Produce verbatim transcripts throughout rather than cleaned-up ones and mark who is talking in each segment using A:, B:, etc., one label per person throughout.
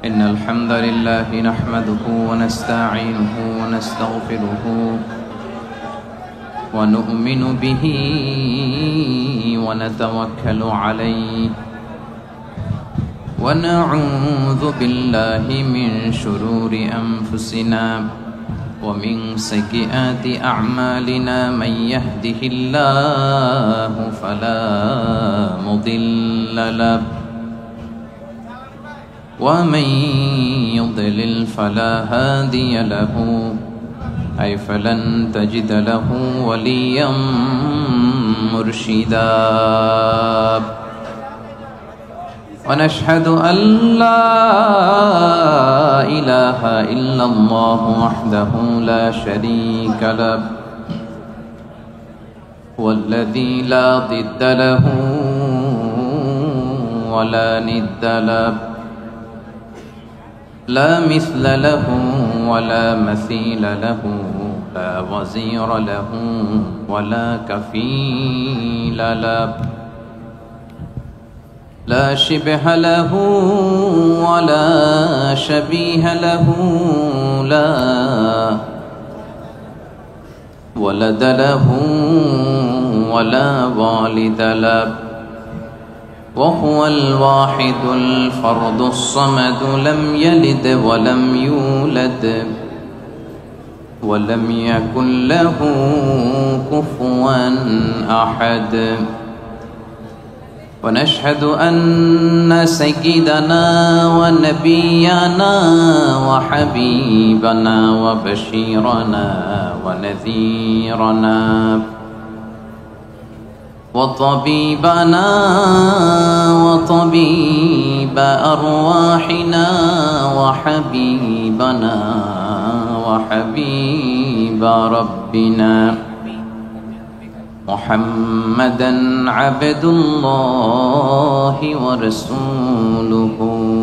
A: إن الحمد لله نحمده ونستعينه ونستغفره ونؤمن به ونتوكل عليه ونعوذ بالله من شرور أنفسنا ومن سيئات أعمالنا من يهده الله فلا مضل له ومن يضلل فلا هادي له أي فلن تجد له وليا مرشدا ونشهد أن لا إله إلا الله وحده لا شريك له والذي لا ضد له ولا ند له لا مثل له ولا مثيل له لا وزير له ولا كفيل له لا شبه له ولا شبيه له لا ولد له ولا والد له وهو الواحد الفرد الصمد لم يلد ولم يولد ولم يكن له كفوا أحد ونشهد أن سيدنا ونبينا وحبيبنا وبشيرنا ونذيرنا وطبيبنا وطبيب أرواحنا وحبيبنا وحبيب ربنا محمدا عبد الله ورسوله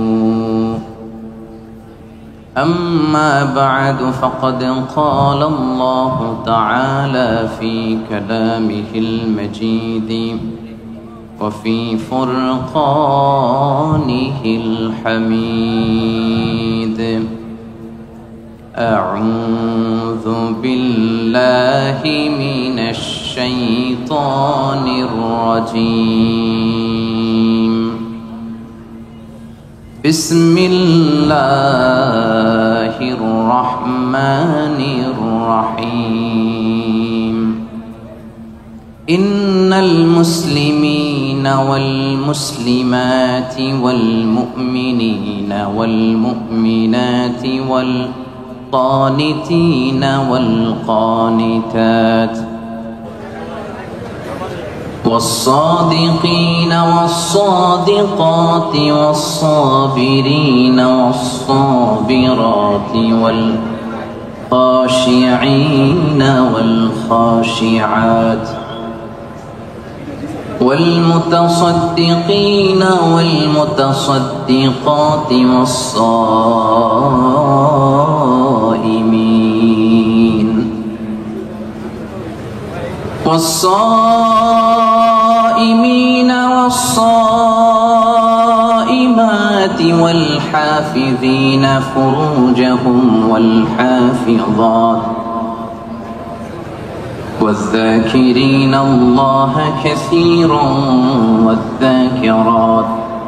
A: أما بعد فقد قال الله تعالى في كلامه المجيد وفي فرقانه الحميد أعوذ بالله من الشيطان الرجيم بسم الله الرحمن الرحيم إن المسلمين والمسلمات والمؤمنين والمؤمنات والقانتين والقانتات والصادقين والصادقات والصابرين والصابرات والخاشعين والخاشعات والمتصدقين والمتصدقات والصائمين والصائمين والصائمات والحافظين فروجهم والحافظات والذاكرين الله كثيرا والذاكرات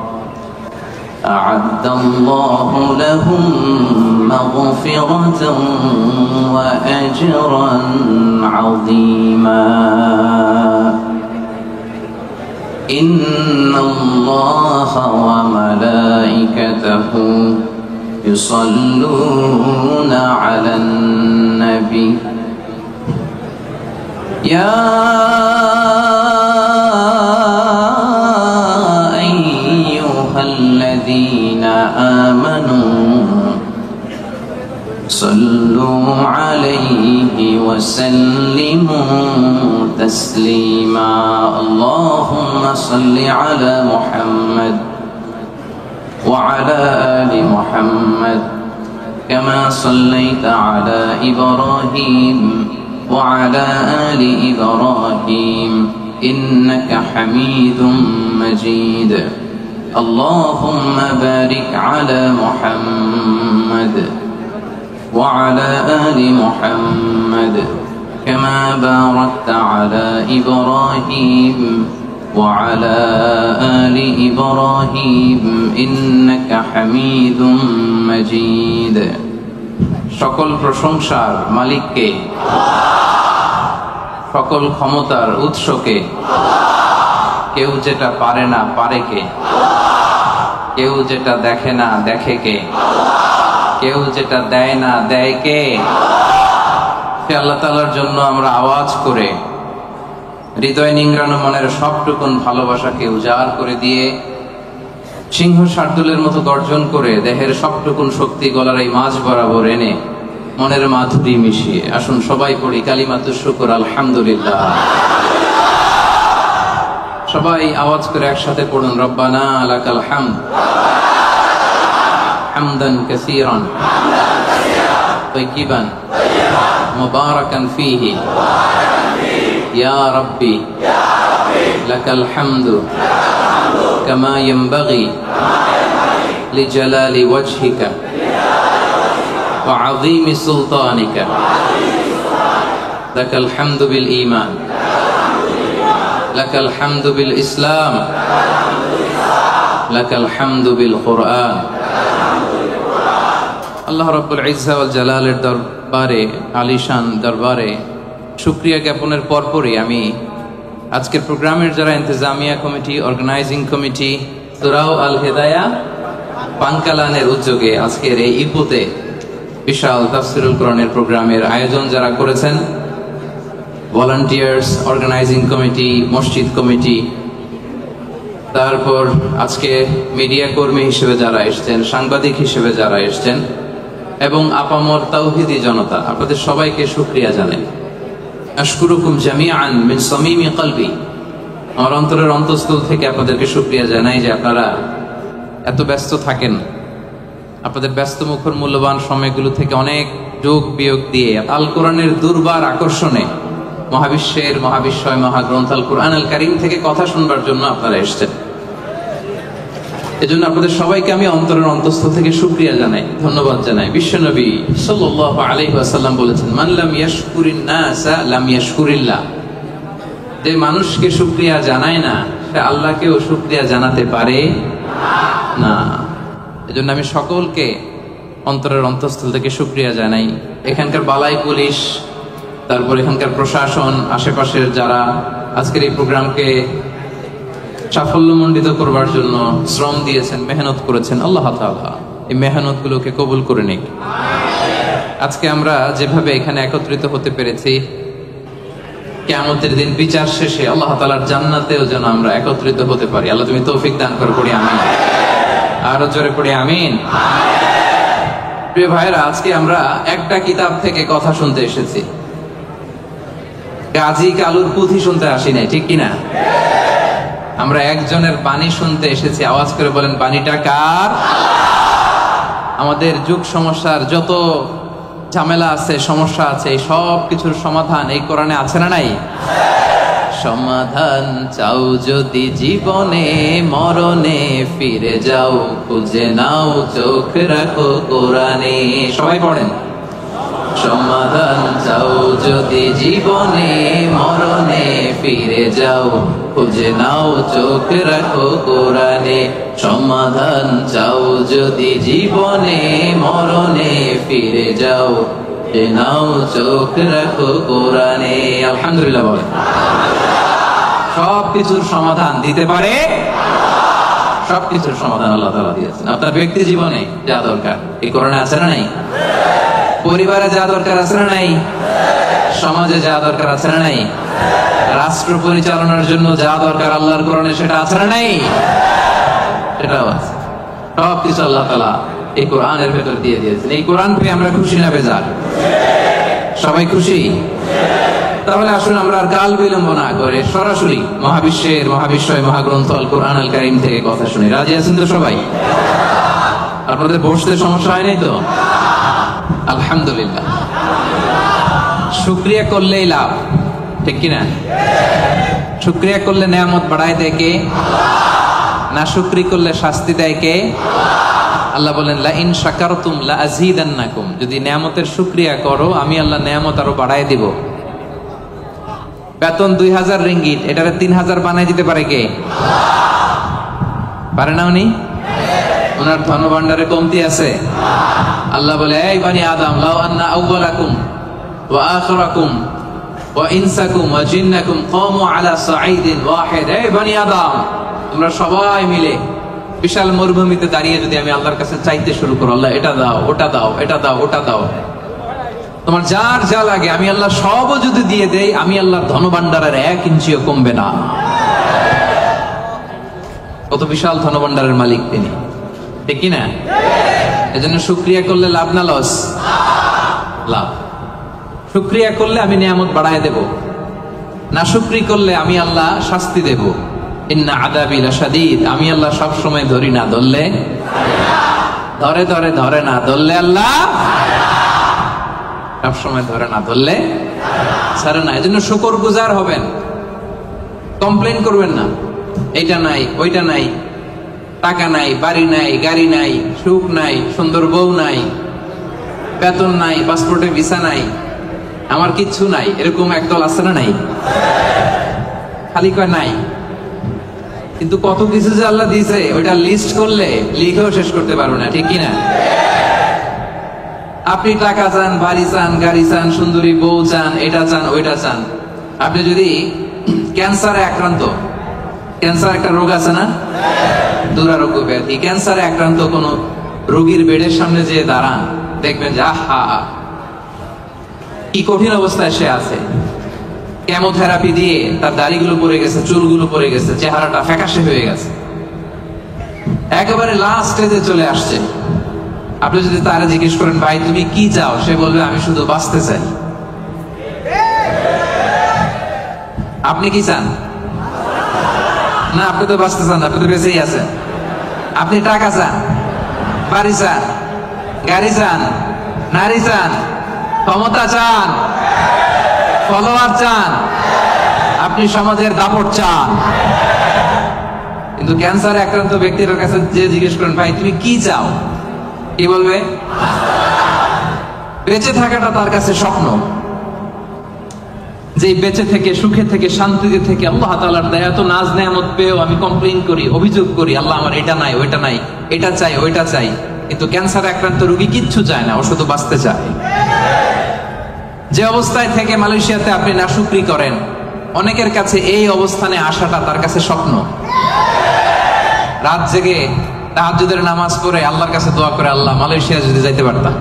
A: أعد الله لهم مغفرة وأجرا عظيما إن الله وملائكته يصلون على النبي يا أيها الذين آمنوا صلوا عليه وسلموا تسليما اللهم صل على محمد وعلى آل محمد كما صليت على إبراهيم وعلى آل إبراهيم إنك حميد مجيد اللهم بارك على محمد وعلى آل محمد كما باركت على إبراهيم وعلى آل إبراهيم إنك حميد مجيد সকল প্রশংসার মালিককে, সকল ক্ষমতার উৎসকে, কেউ যেটা পারে না পারে কে, কেউ যেটা দেখে না দেখে কে, কেউ যেটা দেয় না দেয় কে, সে আল্লাহ তাআলার জন্য আমরা আওয়াজ করে হৃদয় নিংড়ানো মনের সবটুকুন ভালোবাসাকে উজাড় করে দিয়ে সিংহ শার্দুলের মতো গর্জন করে দেহের সবটুকুন শক্তি গলার এই মাঝ বরাবর এনে মনের মাধুরী মিশিয়ে আসুন সবাই পড়ি কালিমাতুশ শুকর আলহামদুলিল্লাহ। সবাই আওয়াজ করে একসাথে পড়ুন রব্বানা লাকাল হামদ হামদান কাসীরান তাইয়িবান মুবারাকান ফীহি ইয়া রাব্বি লাকাল হামদু কামা ইয়ানবাগি লিজালালি ওয়াজহিকা ওয়া আযীমি সুলতানিকা লাকাল হামদু বিল ঈমান লাকাল হামদু বিল ইসলাম লাকাল হামদু বিল কুরআন। আল্লাহ রাব্বুল ইজ্জা ওয়াল জালালের দরবারে, আলিশান দরবারে শুকরিয়া জ্ঞাপনের পরপরই আমি আজকের প্রোগ্রামের যারা ইন্তজামিয়া কমিটি, অর্গানাইজিং কমিটি, সুরাও আল হেদায়া পানকালানের উদ্যোগে আজকের এই ইপুতে বিশাল তাফসিরুল কোরআনের প্রোগ্রামের আয়োজন যারা করেছেন, ভলান্টিয়ার্স, অর্গানাইজিং কমিটি, মসজিদ কমিটি, তারপর আজকে মিডিয়া কর্মী হিসেবে যারা এসছেন, সাংবাদিক হিসেবে যারা এসছেন এবং আপামর তাওহীদি জনতা, আপনাদের সবাইকে শুকরিয়া জানাই। আশকুরুকুম জামিআন মিন সামিমি কলবি, আমার অন্তরের অন্তঃস্থল থেকে আপনাদেরকে শুকরিয়া জানাই যে আপনারা এত ব্যস্ত থাকেন, আপনাদের ব্যস্ত মুখর মূল্যবান সময়গুলো থেকে অনেক যোগ বিয়োগ দিয়ে আল কোরআনের দুর্বার আকর্ষণে মহাবিশ্বের মহাবিশ্বয় মহাগ্রন্থ আল কোরআন আল কারীম থেকে কথা শুনবার জন্য আপনারা এসেছেন। এজন্য আপনাদের সবাইকে আমি অন্তরের অন্তঃস্থল থেকে শুকরিয়া জানাই, ধন্যবাদ জানাই। বিশ্বনবী সাল্লাল্লাহু আলাইহি ওয়াসাল্লাম বলেছেন, মান লাম ইয়াশকুরিন নাসা লাম ইয়াশকুরিল্লাহ, যে মানুষকে শুকরিয়া জানায় না সে আল্লাহকেও শুকরিয়া জানাতে পারে না। এজন্য আমি সকলকে অন্তরের অন্তঃস্থল থেকে শুকরিয়া জানাই। এখানকার বালাই পুলিশ, তারপর এখানকার প্রশাসন, আশেপাশের যারা আজকের এই প্রোগ্রামকে সাফল্যমণ্ডিত করবার জন্য শ্রম দিয়েছেন, মেহনত করেছেন, আল্লাহ তাআলা এই মেহনত গুলোকে কবুল করে নিক। আজকে আমরা যেভাবে এখানে একত্রিত হতে পেরেছি, কিয়ামতের দিন বিচার শেষে আল্লাহ তাআলার জান্নাতেও যেন আমরা একত্রিত হতে পারি। আল্লাহ তুমি তৌফিক দান করো, পড়ি আমিন। আরো জোরে পড়ি আমিন। প্রিয় ভাইরা, আজকে আমরা একটা কিতাব থেকে কথা শুনতে এসেছি, গাজী কালুর পুঁথি শুনতে আসি নাই, ঠিক কিনা? আমরা একজনের বাণী শুনতে এসেছি। আওয়াজ করে বলেন, বাণীটা কার? আমাদের যুগ সমস্যার যত ঝামেলা আছে, সমস্যা আছে, এই সব কিছুর সমাধান এই কোরআনে আছে না নাই? সমাধান চাও যদি জীবনে মরণে, ফিরে যাও খুঁজে নাও চোখ রাখো কোরআনে। সবাই পড়েন, সমাধান চাও যদি জীবনে মরণে, ফিরে যাও খুঁজে নাও চোখ রাখো কোরআনে। সমাধান চাও যদি জীবনে মরণে, ফিরে যাও খুঁজে নাও চোখ রাখো কোরআনে। আলহামদুলিল্লাহ বলেন। সব কিছুর সমাধান দিতে পারে, সব কিছুর সমাধান আল্লাহ তাআলা দিয়েছেন। আপনার ব্যক্তি জীবনে যা দরকার এই কোরআনে আছে না নাই? পরিবারে যা দরকার আছে না নাই? সমাজে যা দরকার আছে না নাই? রাষ্ট্র পরিচালনার জন্য যা দরকার আল্লাহর কোরআনে সেটা আছে না নাই? সেটাও আছে। সব কিছু আল্লাহ তাআলা এই কোরআনের ভেতর দিয়ে দিয়েছেন। এই কোরআন পেয়ে আমরা খুশি না বেজার? সবাই খুশি? তাহলে আসুন আমরা আর কাল বিলম্ব না করে সরাসরি মহাবিশ্বের মহাবিশ্বয় মহাগ্রন্থ আল কোরআন আল কারীম থেকে কথা শুনি। রাজি আছেন তো সবাই? আপনাদের বসতে সমস্যা হয় নাই তো? আলহামদুলিল্লাহ। শুকরিয়া করলেই লাভ, ঠিক কিনা? শুকরিয়া করলে নেয়ামত বাড়ায় দেয় কে? নাশুকরি করলে শাস্তি দেয় কে? আল্লাহ বলেন লা ইন শাকারতুম লা আযীদান্নাকুম, যদি নিয়ামতের শুকরিয়া করো আমি আল্লাহ নিয়ামত আরো বাড়ায় দিব। বেতন দুই হাজার রিঙ্গিট, এটারে তিন হাজার বানাই দিতে পারে কে? পারে না উনি? ওনার ধনভাণ্ডারে কমতি আছে? আল্লাহ বলে এই বানি আদম লাউ আন্না আউওয়ালাকুম ওয়া আখিরাকুম ওয়া ইনসাকুম ওয়া জিন্নাকুম কামু আলা সাঈদিন ওয়াহিদ, এই বানি আদম তোমরা সবাই মিলে বিশাল মরুভূমিতে দাঁড়িয়ে যদি আমি আল্লাহর কাছে চাইতে শুরু করো, আল্লাহ এটা দাও ওটা দাও এটা দাও ওটা দাও, তোমার যার যা লাগে আমি আল্লাহ সবও যদি দিয়ে দেই, আমি আল্লাহর ধনভাণ্ডারের এক ইঞ্চিও কমবে না। কত বিশাল ধনভাণ্ডারের মালিক তিনি, ঠিক কি না? এজন্য শুকরিয়া করলে লাভ না লস? লাভ। শুকরিয়া করলে আমি নিয়ামত বাড়ায় দেব, না শুকরি করলে আমি আল্লাহ শাস্তি দেব। ইন্না আযাবি লাশাদীদ, আমি আল্লাহ সব সময় ধরি না, ধরলে ধরে ধরে ধরে না, ধরলে আল্লাহ সব সময় ধরে না, ধরলে ছাড়ে না। এজন্য শুকরগুজার হবেন, কমপ্লেইন করবেন না এইটা নাই ওইটা নাই, টাকা নাই, বাড়ি নাই, গাড়ি নাই, সুখ নাই, সুন্দর বউ নাই, বেতন নাই, পাসপোর্টে ভিসা নাই, আমার কিচ্ছু নাই, এরকম একদল আছে না? নাই, খালি কয় নাই। কিন্তু কত কিছু যে আল্লাহ দিয়েছে ওইটা লিস্ট করলে লিখেও শেষ করতে পারবো না, ঠিক কিনা? আপনি টাকা চান, বাড়ি চান, গাড়ি চান, সুন্দরী বউ চান, এটা চান ওইটা চান। আপনি যদি ক্যান্সারে আক্রান্ত, ক্যান্সার একটা রোগ আছে না, দুরারোগ্য ব্যাধি, ক্যান্সারে আক্রান্ত কোন রোগীর বেডের সামনে যে দাঁড়ান, দেখবেন যে আহা কি কঠিন অবস্থায় সে আছে। কেমোথেরাপি দিয়ে তার দাড়িগুলো পড়ে গেছে, চুলগুলো পড়ে গেছে, চেহারাটা ফ্যাকাশে হয়ে গেছে, একেবারে লাস্ট স্টেজে চলে আসছে। আপনি যদি তারা জিজ্ঞেস করেন ভাই তুমি কি চাও, সে বলবে আমি শুধু বাঁচতে চাই। আপনি কি চান? না, আপনি তো বাঁচতে চান, আপনি তো বেঁচেই আছেন। আপনি টাকা চান, বাড়ি চান, গাড়ি চান, নারী চান, ক্ষমতা চান, ফলোয়ার চান, আপনি সমাজের দাপট চান। কিন্তু ক্যান্সারে আক্রান্ত ব্যক্তির কাছে যে জিজ্ঞেস করেন ভাই তুমি কি চাও, কি বলবে? বেঁচে থাকাটা তার কাছে স্বপ্ন। যে বেঁচে থেকে, সুখে থেকে, শান্তিতে থেকে আল্লাহ তাআলার দয়া তো নাজ নেয়ামত পেয়েও আমি কমপ্লেইন করি, অভিযোগ করি, আল্লাহ আমার এটা নাই ওইটা নাই, এটা চাই ওইটা চাই। কিন্তু ক্যান্সারে আক্রান্ত রোগী কিচ্ছু চায় না, ও শুধু বাঁচতে চায়। যে অবস্থায় থেকে মালয়েশিয়াতে আপনি নাশুকরি করেন, অনেকের কাছে এই অবস্থানে আসাটা তার কাছে স্বপ্ন। রাত জেগে তাহাজ্জুদের নামাজ পড়ে আল্লাহর কাছে দোয়া করে, আল্লাহ মালয়েশিয়া যদি যাইতে পারতাম,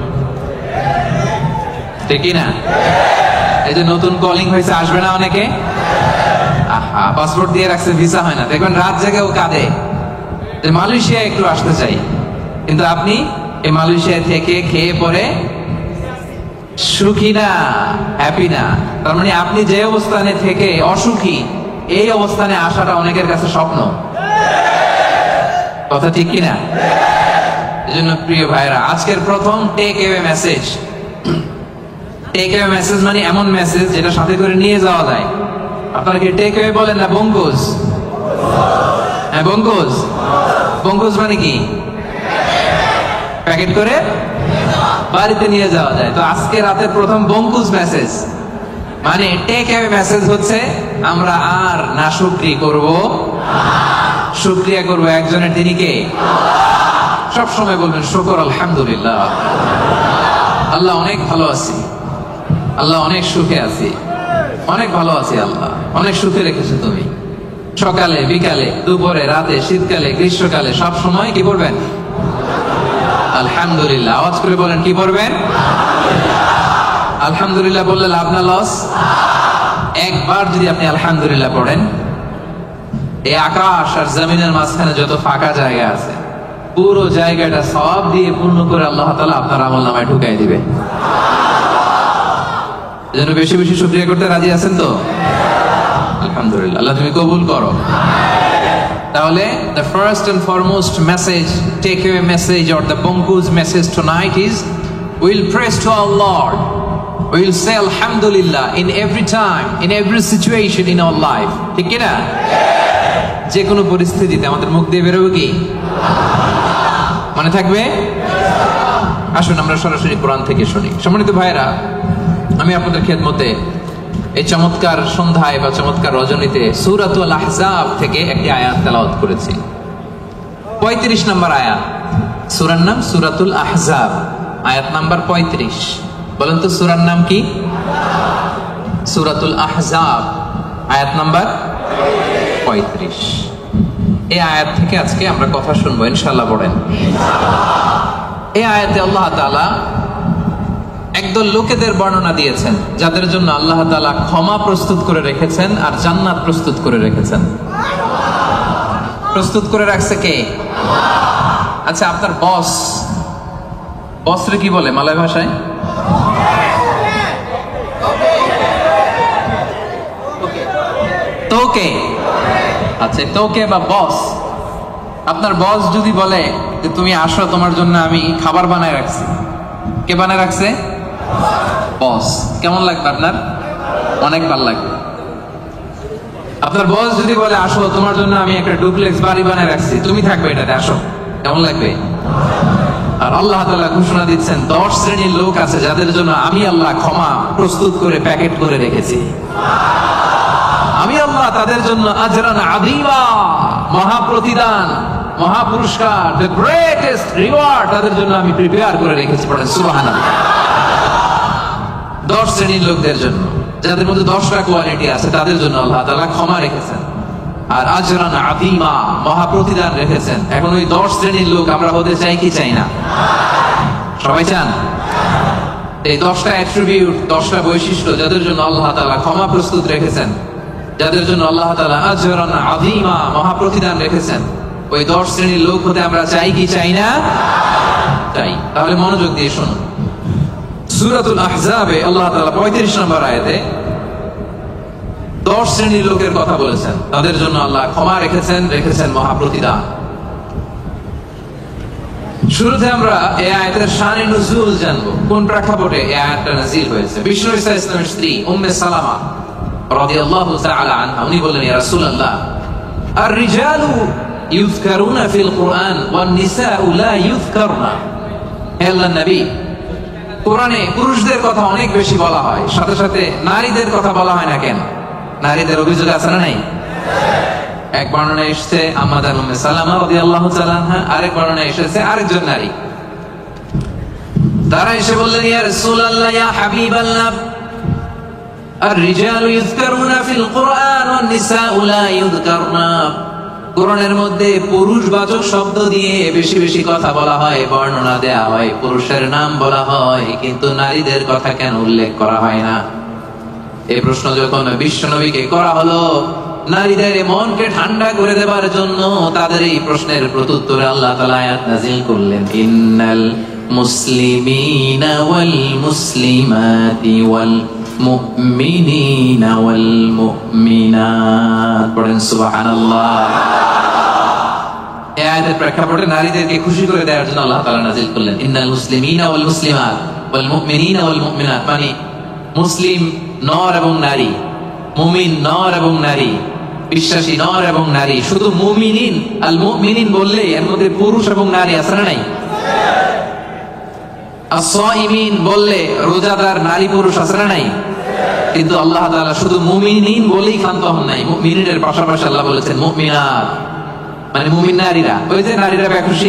A: ঠিক না? এই যে নতুন কলিং হয়েছে, আসবে না অনেকে? আহা, পাসপোর্ট দিয়ে রাখছে, ভিসা হয় না, দেখবেন রাত জেগেও কাঁদে যে মালয়েশিয়া একটু আসতে চাই। কিন্তু আপনি এই মালয়েশিয়া থেকে খেয়ে পরে সুখী না, হ্যাপি না। তার মানে আপনি যে অবস্থানে থেকে অসুখী, এই অবস্থানে আসাটা অনেকের কাছে স্বপ্ন। কথা ঠিক কিনা? এই জন্য প্রিয় ভাইরা, আজকের প্রথম take away message. Take away message মানে এমন মেসেজ যেটা সাথে করে নিয়ে যাওয়া যায়। আপনারা কি টেক অ্যাওয়ে বলেন না বঙ্কুজ? হ্যাঁ, বঙ্কুজ। বঙ্কুজ মানে কি? প্যাকেট করে বাড়িতে নিয়ে যাওয়া যায়। তো আজকে রাতের প্রথম বঙ্কুজ মেসেজ মানে টেক অ্যাওয়ে মেসেজ হচ্ছে আমরা আর নাশুকরি করব, শুকরিয়া করব একজনের, তিনি কে? সব সময় বলবেন শুকর আলহামদুলিল্লাহ, আল্লাহ অনেক ভালো আছি, আল্লাহ অনেক সুখে আছি, অনেক ভালো আছি, আল্লাহ অনেক সুখে রেখেছো তুমি। সকালে, বিকালে, দুপুরে, রাতে, শীতকালে, গ্রীষ্মকালে, সব সময় কি করবেন? আলহামদুলিল্লাহ। আওয়াজ করে বলেন কি করবেন? আলহামদুলিল্লাহ বললে লাভ না লস? একবার যদি আপনি আলহামদুলিল্লাহ পড়েন, এই আকাশ আর জমিনের মাঝখানে যত ফাঁকা জায়গা আছে পুরো জায়গাটা সওয়াব দিয়ে পূর্ণ করে আল্লাহ তাআলা আপনার আমলনামায় ঢুকাই দিবে। এজন্য বেশি বেশি শুকরিয়া করতে রাজি আছেন তো? আলহামদুলিল্লাহ, আল্লাহ তুমি কবুল করো। তাহলে the first and foremost message, takeaway message or the Bongku's message tonight is we'll praise to our Lord. We'll say Alhamdulillah in every time, in every situation in our life. ঠিক কি না? যে কোনো পরিস্থিতিতে আমাদের মুখ দিয়ে বেরোবে কি? মনে থাকবে? আসুন আমরা সরাসরি কোরআন থেকে শুনি। সম্মানিত ভাইরা, আমি আপনাদের খেদমতে এই চমৎকার সন্ধ্যায় বা চমৎকার রজনীতে সূরাতুল আহজাব থেকে একটি আয়াত তেলাওয়াত করেছি। পঁয়ত্রিশ নম্বর আয়াত। সূরার নাম সূরাতুল আহজাব, আয়াত নাম্বার পঁয়ত্রিশ। বলেন তো সূরার নাম কি? সূরাতুল আহজাব, আয়াত নাম্বার পঁয়ত্রিশ। এই আয়াত থেকে আজকে আমরা কথা শুনবো ইনশাআল্লাহ। পড়েন। এই আয়াতে আল্লাহ তাআলা একদল লোকেদের বর্ণনা দিয়েছেন যাদের জন্য আল্লাহ তাআলা ক্ষমা প্রস্তুত করে রেখেছেন আর জান্নাত প্রস্তুত করে রেখেছেন। প্রস্তুত করে রাখছে কে? আচ্ছা, আপনার বস, বসরে কি বলে মালয় ভাষায়? তোকে। আচ্ছা, তোকে বা বস। আপনার বস যদি বলে যে তুমি আসো, তোমার জন্য আমি খাবার বানায় রাখছি, কে বানায় রাখছে? বস। কেমন লাগবে আপনার? অনেক ভালো লাগবে। আপনার বস যদি বলে আসো, তোমার জন্য আমি একটা ডুপ্লেক্স বাড়ি বানায় রাখছি, তুমি থাকবে এটাতে, আসো, কেমন লাগবে? আর আল্লাহ তাআলা ঘোষণা দিচ্ছেন দশ শ্রেণীর লোক আছে যাদের জন্য আমি আল্লাহ ক্ষমা প্রস্তুত করে প্যাকেট করে রেখেছি। আমি আল্লাহ তাদের জন্য আজরান আযীমা, মহা প্রতিদান, মহা পুরস্কার, দ্য গ্রেটেস্ট রিওয়ার্ড তাদের জন্য আমি প্রিপেয়ার করে রেখেছি। পড়েন সুবহানাল্লাহ। দশ শ্রেণীর লোকদের জন্য, যাদের মধ্যে দশটা কোয়ালিটি আছে, তাদের জন্য আল্লাহ তাআলা ক্ষমা রেখেছেন আর আজরান আযীমা, মহা প্রতিদান রেখেছেন। এখন ওই দশ শ্রেণীর লোক আমরা হতে চাই কি চাই না? সবাই চান? এই দশটা অ্যাট্রিবিউট, দশটা বৈশিষ্ট্য যাদের জন্য আল্লাহ তাআলা ক্ষমা প্রস্তুত রেখেছেন, যাদের জন্য আল্লাহ তাআলা আজরান আযীমা, মহা প্রতিদান রেখেছেন, ওই দশ শ্রেণীর লোক হতে আমরা চাই কি চাই না? চাই। তাহলে মনোযোগ দিয়ে শুনুন। সূরাতুল আহজাবে আল্লাহ তাআলা পঁয়ত্রিশ নম্বর আয়াতে দশ শ্রেণীর লোকের কথা বলেছেন, তাদের জন্য আল্লাহ ক্ষমা রেখেছেন, রেখেছেন মহা প্রতিদান। শুরুতে আমরা এই আয়াতের শানে নুজুল জানবো, কোন প্রেক্ষাপটে এই আয়াতটা নাযিল হয়েছে। বিষ্ণু ঈসা ইসলামের স্ত্রী উম্মে সালামা রাদিয়াল্লাহু তাআলা আনহা, উনি বললেন, ইয়া রাসূলুল্লাহ, আর-রিজালু ইউযকারুনা ফিল কুরআন ওয়ান নিসাউ লা ইউযকারনা। হে আল্লাহর নবী, কোরআনে পুরুষদের কথা অনেক বেশি বলা হয়, সাথে সাথে নারীদের কথা বলা হয় না কেন? নারীদের অভিযোগ আছে না নাই? এক বর্ণনা এসেছে আম্মাদান উম্মে সালামা রাদিয়াল্লাহু তাআলা আনহা, আরেক বর্ণনা এসেছে আরেকজন নারী। তারা এসে বললেন, ইয়া রাসূলুল্লাহ, ইয়া হাবিবাল্লাহ, আর-রিজালু ইউযকারুনা ফিল কুরআন ওয়ান নিসাউ লা ইউযকারনা। কোরআনের মধ্যে পুরুষবাচক শব্দ দিয়ে বেশি বেশি কথা বলা হয়, বর্ণনা দেয়া হয়, পুরুষের নাম বলা হয়, কিন্তু নারীদের কথা কেন উল্লেখ করা হয় না? এই প্রশ্ন যখন বিশ্বনবীকে করা হলো, নারীদের মনকে ঠান্ডা করে দেবার জন্য তাদের এই প্রশ্নের প্রত্যুত্তরে আল্লাহ তাআলা আয়াত নাযিল করলেন, ইন্নাল মুসলিমিনা ওয়াল মুসলিমাতি ওয়াল মুমিনিনা ওয়াল মুমিনাত। পড়েন সুবহানাল্লাহ। এই আয়াতের প্রেক্ষাপটে নারীদেরকে খুশি করে দেওয়ার জন্য আল্লাহ তাআলা নাযিল করলেন, ইন্নাল মুসলিমিনা ওয়াল মুসলিমাত ওয়াল মুমিনিনা ওয়াল মুমিনাত। মানে মুসলিম নর এবং নারী, মুমিন নর এবং নারী, বিশ্বাসী নর এবং নারী। শুধু মুমিনিন, আল মুমিনিন বললে এর মধ্যে পুরুষ এবং নারী আছে না নাই? as-সাইমিন বললে রোজাদার নারী পুরুষ আছে না নাই? কিন্তু আল্লাহ তাআলা শুধু মুমিনিন বলেই ক্ষান্ত হন নাই, মুমিনের পাশাপাশি আল্লাহ বলেছেন মুমিনাত, মানে মুমিন নারীরা। ওই যে নারীরা বেখুশি,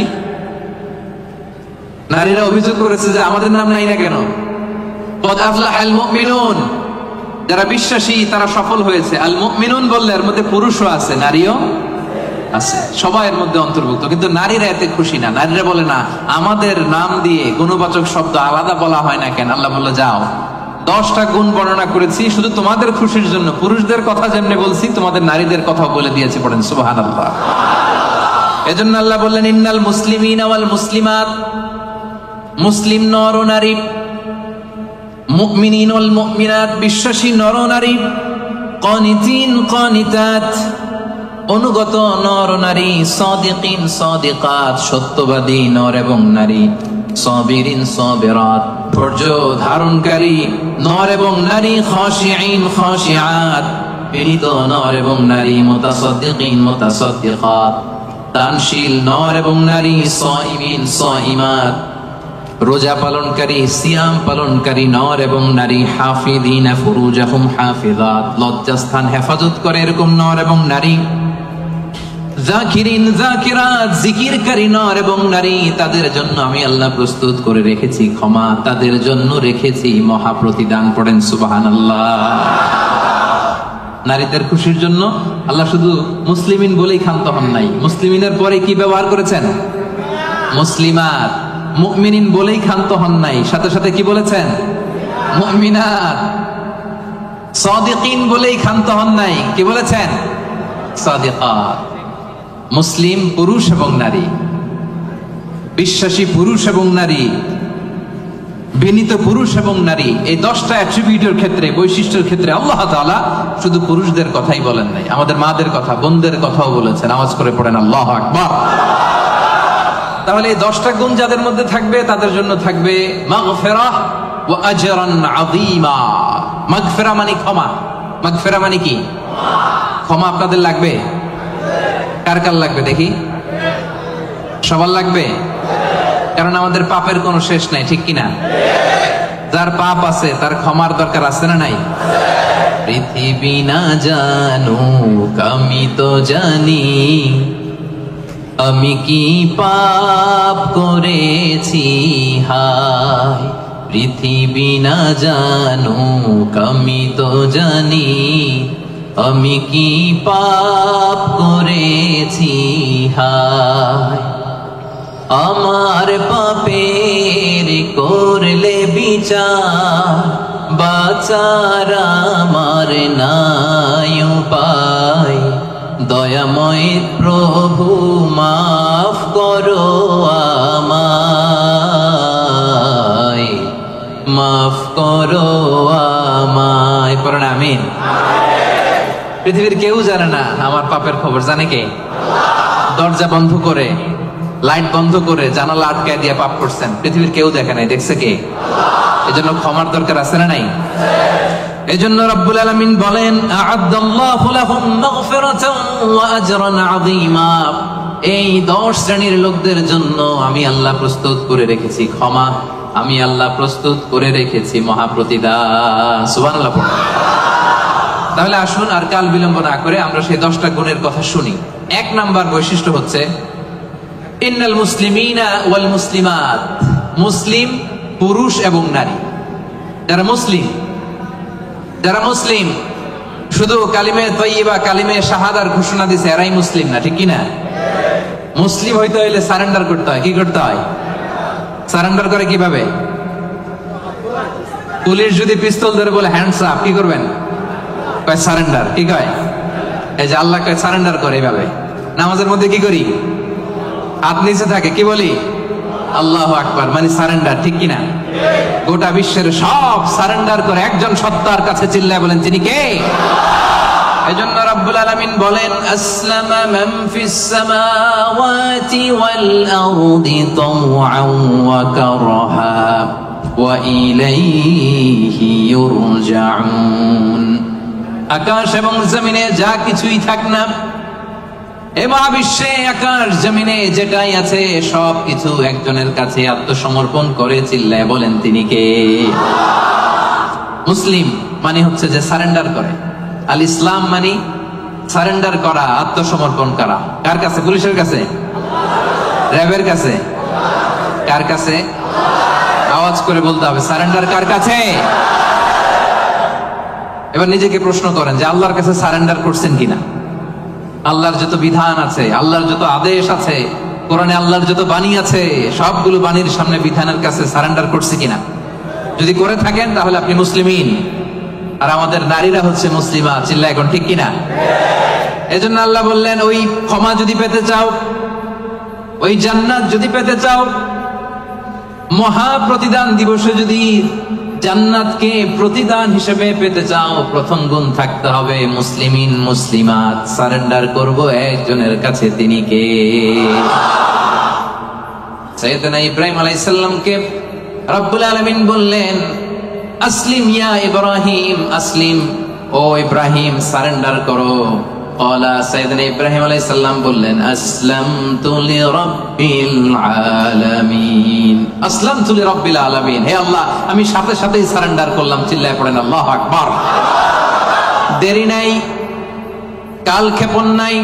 A: নারীরা অভিযোগ করেছে যে আমাদের নাম নাই না কেন? কদ আফলাহাল মুমিনুন, যারা বিশ্বাসী তারা সফল হয়েছে। আল মুমিনুন বললে এর মধ্যে পুরুষও আছে, নারীও আছে, সবাই এর মধ্যে অন্তর্ভুক্ত। কিন্তু নারীরা এতে খুশি না। নারীরা বলে, না, আমাদের নাম দিয়ে গুণবাচক শব্দ আলাদা বলা হয় না কেন? আল্লাহ বলল, যাও, দশটা গুণ বর্ণনা করেছি শুধু তোমাদের খুশির জন্য। পুরুষদের কথা যেমনি বলছি, তোমাদের নারীদের কথা বলে দিয়েছি। পড়েন সুবহানাল্লাহ। এজন্য আল্লাহ বললেন, ইন্নাল মুসলিমিনা ওয়াল মুসলিমাত, মুসলিম নর ও নারী, মুমিনিন ওয়াল মুমিনাত, বিশ্বাসী নর ও নারী, কানিতিন কানিতাত, অনুগত নর ও নারী, সাদিকিন সাদিকাত, সত্যবাদী নর এবং নারী, সাবিরিন সাবিরাত, ধৈর্য ধারণকারী নর এবং নারী, খাশিঈন খাশিআত, বিনীত নর এবং নারী, মুতাসাদ্দিকিন মুতাসাদ্দিকাত, দানশীল নর এবং নারী, সাইমিন সাইমাত, রোজা পালনকারী সিয়াম পালনকারী নর এবং নারী, হাফিদিনা ফুরুজাহুম হাফিজাত, লজ্জাস্থান হেফাজত করে এরকম নর এবং নারী, যাকিরিন যাকিরাত, জিকিরকারী নর এবং নারী, তাদের জন্য আমি আল্লাহ প্রস্তুত করে রেখেছি ক্ষমা, তাদের জন্য রেখেছি মহা প্রতিদান। পড়েন সুবহানাল্লাহ। নারীদের খুশির জন্য আল্লাহ শুধু মুসলিমিন বলেই ক্ষান্ত হন নাই, মুসলিমিনের পরে কি ব্যবহার করেছেন? মুসলিমাত। মুমিনিন বলেই ক্ষান্ত হন নাই, সাথে সাথে কি বলেছেন? মুমিনাত। সাদিকিন বলেই ক্ষান্ত হন নাই, কি বলেছেন? সাদিকাত। মুসলিম পুরুষ এবং নারী, বিশ্বাসী পুরুষ এবং নারী, বিনীত পুরুষ এবং নারী, এই দশটা অ্যাট্রিবিউটের ক্ষেত্রে, বৈশিষ্ট্যের ক্ষেত্রে আল্লাহ তাআলা শুধু পুরুষদের কথাই বলেন নাই, আমাদের মাদের কথা, বোনদের কথাও বলেছেন। আওয়াজ করে পড়েন আল্লাহু আকবার। তাহলে এই দশটা গুণ যাদের মধ্যে থাকবে তাদের জন্য থাকবে মাগফিরাহ ওয়া আজরান আযীমা। মাগফিরা মানে ক্ষমা। মাগফিরা মানে কি? ক্ষমা। আপনাদের লাগবে? কার কার লাগবে দেখি? সবার লাগবে, কারণ আমাদের পাপের কোনো শেষ নাই, ঠিক কিনা? যার পাপ আছে তার ক্ষমার দরকার আছে না নাই? পৃথিবী না জানুক আমি তো জানি, আমি কি পাপ করেছি হায়। পৃথিবী না জানুক আমি তো জানি, আমি কি পাপ করেছি হায়। আমার পাপের করলে বিচার, বাঁচার আমার নাই উপায়। দয়াময় প্রভু মাফ করো আমায়, মাফ করো আমায়। পড়েন আমিন। পৃথিবীর কেউ জানে না আমার পাপের খবর, জানে কে? দরজা বন্ধ করে, লাইট বন্ধ করে, জানালা আটকায় দিয়ে পাপ করছেন, পৃথিবীর কেউ দেখে নাই, দেখছে কে? এজন্য ক্ষমার দরকার আছে না নাই? এজন্য রব্বুল আলামিন বলেন আ'আদাল্লাহু লাহুম মাগফিরাতান ওয়া আজরান আযীমা। এই দশ শ্রেণীর লোকদের জন্য আমি আল্লাহ প্রস্তুত করে রেখেছি ক্ষমা, আমি আল্লাহ প্রস্তুত করে রেখেছি মহা প্রতিদান। সুবহানাল্লাহ। তাহলে আসুন আর কাল বিলম্ব না করে আমরা সেই দশটা গুণের কথা শুনি। এক নাম্বার বৈশিষ্ট্য হচ্ছে ইন্নাল মুসলিমিনা ওয়াল মুসলিমাত। মুসলিম পুরুষ এবং নারী, যারা মুসলিম, যারা মুসলিম শুধু কালিমে তয়্যিবা কালিমে শাহাদার ঘোষণা দিছে এরাই মুসলিম না, ঠিক কি না? মুসলিম হইতে হইলে সারেন্ডার করতে হয়। কি করতে হয়? সারেন্ডার করে কিভাবে? পুলিশ যদি পিস্তল ধরে বলে হ্যান্ডস আপ, কি করবেন? কয় সারেন্ডার। কি কয়? এই যে আল্লাহ কয় সারেন্ডার করে এইভাবে। নামাজের মধ্যে কি করি? হাত নিচে থাকে, কি বলি? আল্লাহু আকবার, মানে সারেন্ডার, ঠিক কিনা? গোটা বিশ্বের সব সারেন্ডার করে একজন সত্তার কাছে চিল্লায় বলেন তিনি কে? এজন্য রব্বুল আলামিন বলেন আসলামা মান ফিস সামাওয়াতি ওয়াল আরদি তাওআন ওয়া কারহা ওয়া ইলাইহি ইউরজাউন। আকাশ এবং জমিনে যা কিছুই থাক না, এ মহাবিশ্বে আকাশ জমিনে যেটাই আছে সব কিছু একজনের কাছে আত্মসমর্পণ করে চিল্লায় বলেন তিনি কে? মুসলিম মানে হচ্ছে যে সারেন্ডার করে। আল ইসলাম মানে সারেন্ডার করা, আত্মসমর্পণ করা। কার কাছে? পুলিশের কাছে? র্যাবের কাছে? কার কাছে? আওয়াজ করে বলতে হবে সারেন্ডার কার কাছে? এবার নিজেকে প্রশ্ন করেন যে আল্লাহর কাছে সারেন্ডার করছেন কিনা? আল্লাহর যত বিধান আছে, আল্লাহর যত আদেশ আছে, কোরআনে আল্লাহর যত বাণী আছে, সবগুলো বাণীর সামনে বিধানের কাছে সারেন্ডার করছে কিনা? যদি করে থাকেন তাহলে আপনি মুসলিমিন। আর আমাদের নারীরা হচ্ছে মুসলিমা। চিল্লা এখন, ঠিক কিনা? এজন্য আল্লাহ বললেন ওই ক্ষমা যদি পেতে চাও, ওই জান্নাত যদি পেতে চাও, মহা প্রতিদান দিবসে যদি জান্নাতকে প্রতিদান হিসেবে পেতে চাও, প্রথম গুণ থাকতে হবে মুসলিমিন মুসলিমাত। সারেন্ডার করব একজনের কাছে, তিনি কে? সাইয়েদনা ইব্রাহিম আলাইহিস সালামকে রব্বুল আলামিন বললেন আসলিম ইয়া ইব্রাহিম, আসলিম, ও ও ইব্রাহিম সারেন্ডার করো। ক্বালা সাইয়েদনা ইব্রাহিম আলাইহিস সালাম বললেন আসলামতু লিরাব্বিল আলামিন, আসলামতু লিরাব্বিল আলামিন, হে আল্লাহ আমি সাথে সাথেই সারেন্ডার করলাম। চিল্লায় পড়েন আল্লাহু আকবার। দেরি নাই, কালক্ষেপণ নাই,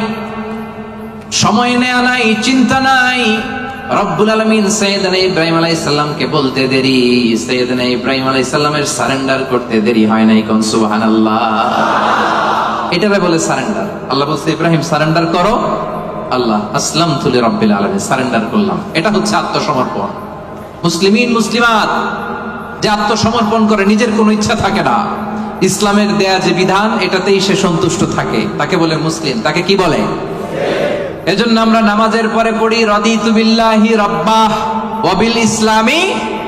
A: সময় নেয়া নাই, চিন্তা নাই। রব্বুল আলামিন সাইয়েদনা ইব্রাহিম আলাইহিস সালামকে বলতে দেরি, সাইয়েদনা ইব্রাহিম আলাইহিস সালামের সারেন্ডার করতে দেরি হয় নাই। কোন সুবহানাল্লাহ। এটারে বলে সারেন্ডার। আল্লাহ বলছে ইব্রাহিম সারেন্ডার করো, আল্লাহ আসলামতু লিরাব্বিল আলামিন, সারেন্ডার করলাম। এটা হচ্ছে আত্মসমর্পণ। মুসলিমিন মুসলিমাত যে আত্মসমর্পণ করে, নিজের কোনো ইচ্ছা থাকে না, ইসলামের দেয়া যে বিধান এটাতেই সে সন্তুষ্ট থাকে, তাকে বলে মুসলিম। তাকে কি বলে? এজন্য আমরা নামাজের পরে পড়ি রাদিতু বিল্লাহি রাব্বাহ ওয়া বিল ইসলামি,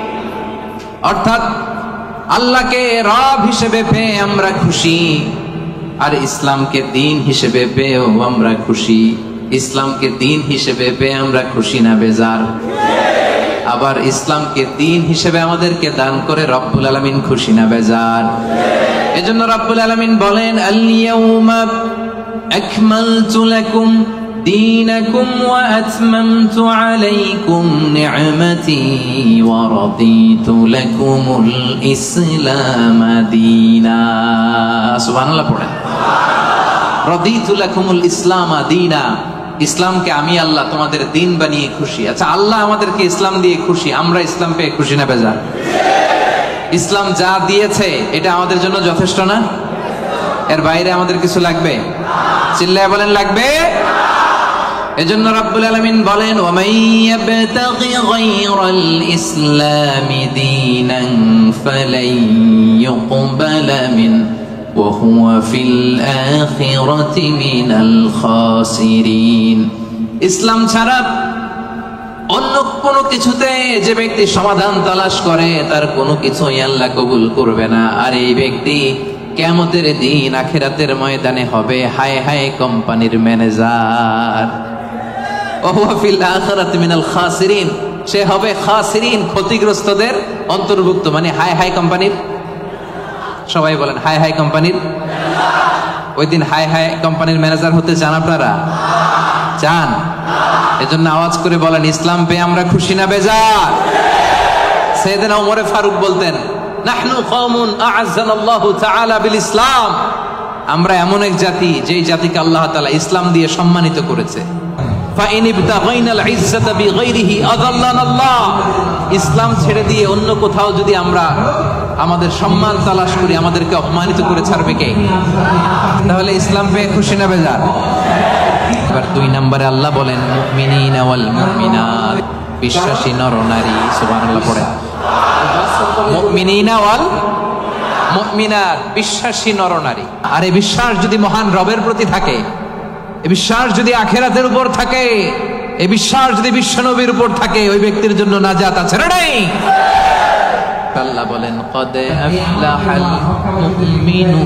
A: অর্থাৎ আল্লাহকে রব হিসেবে পেয়ে আমরা খুশি, আর ইসলামকে দিন হিসেবে পেয়েও আমরা খুশি। ইসলামকে দিন হিসেবে পেয়ে আমরা খুশি না বেজার? আবার ইসলামকে দিন হিসেবে আমাদেরকে দান করে রব্বুল আলামিন খুশি না বেজার? এজন্য রব্বুল আলামিন বলেন আল ইয়াউমা আকমালতু লাকুম দীনাকুম ওয়া আতমামতু আলাইকুম নি'মাতি ওয়া রাদিতু লাকুমুল ইসলাম দীনা। সুবহানাল্লাহ পড়েন। রাদিতু লাকুমুল ইসলাম দীনা, ইসলামকে আমি আল্লাহ তোমাদের দিন বানিয়ে খুশি। আচ্ছা, আল্লাহ আমাদেরকে ইসলাম দিয়ে খুশি, আমরা ইসলাম পেয়ে খুশি না বেজার? ইসলাম যা দিয়েছে এটা আমাদের জন্য যথেষ্ট না? এর বাইরে আমাদের কিছু লাগবে? চিল্লায় বলেন লাগবে। এজন্য রাব্বুল আলামিন বলেন ওয়া মান ইয়াবতাগি গায়রাল ইসলামি দীনান ফালাই ইউকবালা মিন ওয়া হুয়া ফিল আখিরাতি মিনাল খাসিরিন। ইসলাম ছাড়া অন্য কোনো কিছুতে যে ব্যক্তি সমাধান তালাশ করে তার কোনো কিছুই আল্লাহ কবুল করবে না। আর এই ব্যক্তি কিয়ামতের দিন আখিরাতের ময়দানে হবে হায় হায় কোম্পানির ম্যানেজার। ওয়া হুয়া ফিল আখিরাতি মিনাল খাসিরিন, সে হবে খাসিরিন, ক্ষতিগ্রস্তদের অন্তর্ভুক্ত। মানে হায় হায় কোম্পানির, সবাই বলেন হায় হায় কোম্পানির। ওই দিন হায় হায় কোম্পানির ম্যানেজার হতে চান আপনারা? চান? এজন্য আওয়াজ করে বলেন ইসলাম পেয়ে আমরা খুশি না বেজার? সাইয়েদনা ওমর ফারুক বলতেন নাহনু কওমুন আ'আজ্জানাল্লাহু তাআলা বিল ইসলাম, আমরা এমন এক জাতি যেই জাতিকে আল্লাহ তাআলা ইসলাম দিয়ে সম্মানিত করেছে। ফাইন ইবতাগাইনাল ইজ্জাতা বিগাইরিহি আযাল্লানাল্লাহ, ইসলাম ছেড়ে দিয়ে অন্য কোথাও যদি আমরা আমাদের সম্মান তালাশ করি আমাদেরকে অপমানিত করে ছাড়বে কে? তাহলে ইসলাম পেয়ে খুশি না বেজার? এবার দুই নম্বরে আল্লাহ বলেন মুমিনিনা ওয়াল মুমিনাত, বিশ্বাসী নর নারী। সুবহানাল্লাহ পড়েন। মুমিনিনা ওয়াল মুমিনাত, বিশ্বাসী নর নারী। আর এই বিশ্বাস যদি মহান রবের প্রতি থাকে, এই বিশ্বাস যদি আখিরাতের উপর থাকে, এই বিশ্বাস যদি বিশ্বনবীর উপর থাকে, ওই ব্যক্তির জন্য নাজাত আছে না নাই? আল্লাহ বলেন قد أفلح المؤمنون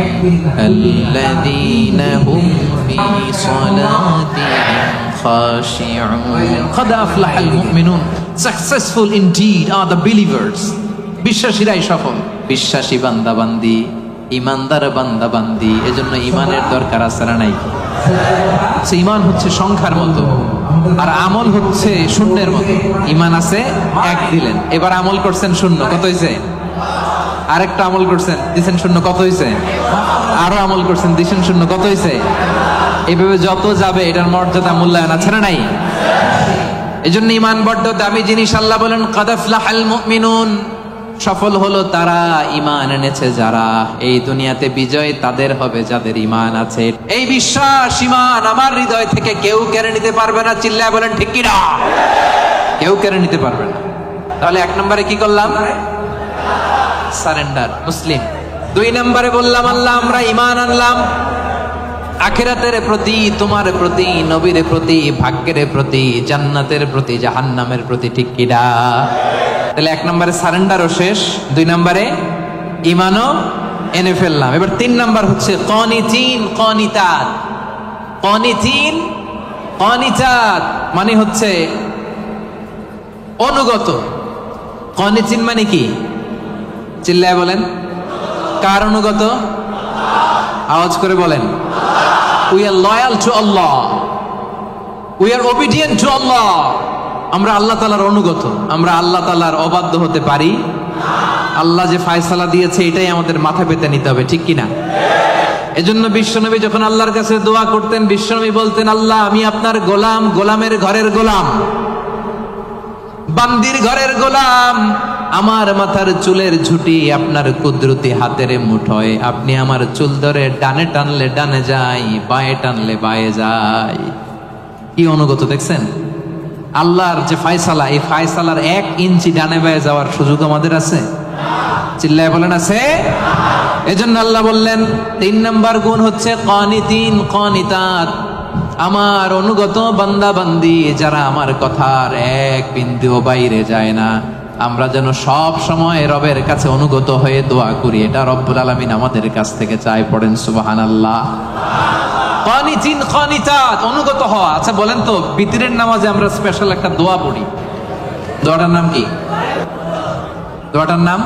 A: الذين هم في صلاتهم خاشعون قد أفلح المؤمنون successful indeed are the believers, বিশ্বাসীরাই সফল। বিশ্বাসী বান্দা বান্দি, ইমানদার বান্দা বান্দি, এজন্য ইমানের দরকার আছে না নাই? ইমান হচ্ছে সংখ্যার মতো আর আমল হচ্ছে শূন্যের মতো। ইমান আছে এক দিলেন, এবার আমল করছেন শূন্য, কত হয়েছে? আরেকটা আমল করছেন দিছেন শূন্য, কত হয়েছে? আরো আমল করছেন দিছেন শূন্য, কত হয়েছে? এইভাবে যত যাবে এটার মর্যাদা মূল্যায়ন আছে না নাই? এজন্য ইমান বড্ড দামি জিনিস। আল্লাহ বলেন কাদ আফলাহাল মুমিনুন, সফল হলো তারা ঈমান এনেছে যারা। এই দুনিয়াতে বিজয় তাদের হবে যাদের ঈমান আছে। এই বিশ্বাস ঈমান আমার হৃদয় থেকে কেউ কেড়ে নিতে পারবে না। চিল্লায় বলেন ঠিক কি না? কেউ কেড়ে নিতে পারবে না। তাহলে এক নম্বরে কি করলাম? সারেন্ডার, মুসলিম। দুই নম্বরে বললাম আল্লাহ আমরা ঈমান আনলাম আখিরাতের প্রতি, তোমার প্রতি, নবীর প্রতি, ভাগ্যের প্রতি, জান্নাতের প্রতি, জাহান্নামের প্রতি। ঠিক কি না? তাহলে এক নম্বরে সারেন্ডারও শেষ, দুই নম্বরে ঈমানও এনে ফেললাম। এবার তিন নম্বর হচ্ছে কনিতিন কনিতাত। কনিতিন কনিতাত মানে হচ্ছে অনুগত। কনিতিন মানে কি? চিল্লায় বলেন। কার অনুগত? আওয়াজ করে বলেন, we are loyal to Allah, we are obedient to Allah. আমরা আল্লাহ তাআলার অনুগত, আমরা আল্লাহ তাআলার অবাধ্য হতে পারি? আল্লাহ যে ফয়সালা দিয়েছে এটাই আমাদের মাথা পেতে নিতে হবে, ঠিক কিনা? এজন্য বিশ্বনবী যখন আল্লাহর কাছে দোয়া করতেন, বিশ্বনবী বলতেন, আল্লাহ আমি আপনার গোলাম, গোলামের ঘরের গোলাম, বান্দির ঘরের গোলাম। আমার মাথার চুলের ঝুঁটি আপনার কুদরতি হাতের মুঠোয়, আপনি আমার চুল ধরে ডানে টানলে ডানে যাই, বায়ে টানলে বায়ে যাই। কি অনুগত দেখছেন? আল্লাহর যে ফয়সালা, এই ফয়সালার এক ইঞ্চি ডানে বায়ে যাওয়ার সুযোগ আমাদের আছে? চিল্লায় বলেন আছে? এজন্য আল্লাহ বললেন তিন নাম্বার গুণ হচ্ছে কানিতিন কানিতাত, আমার অনুগত বান্দা বান্দি যারা আমার কথার এক বিন্দুও বাইরে যায় না। আমরা যেন সব সময় রবের কাছে অনুগত হয়ে দোয়া করি, এটা রব্বুল আলামিন আমাদের কাছ থেকে চাই। পড়েন সুবহানাল্লাহ। কানিতিন কানিতাত, অনুগত হওয়া। আচ্ছা বলেন তো, বিতরের নামাজে আমরা স্পেশাল একটা দোয়া পড়ি, দোয়াটার নাম কি? দোয়াটার নাম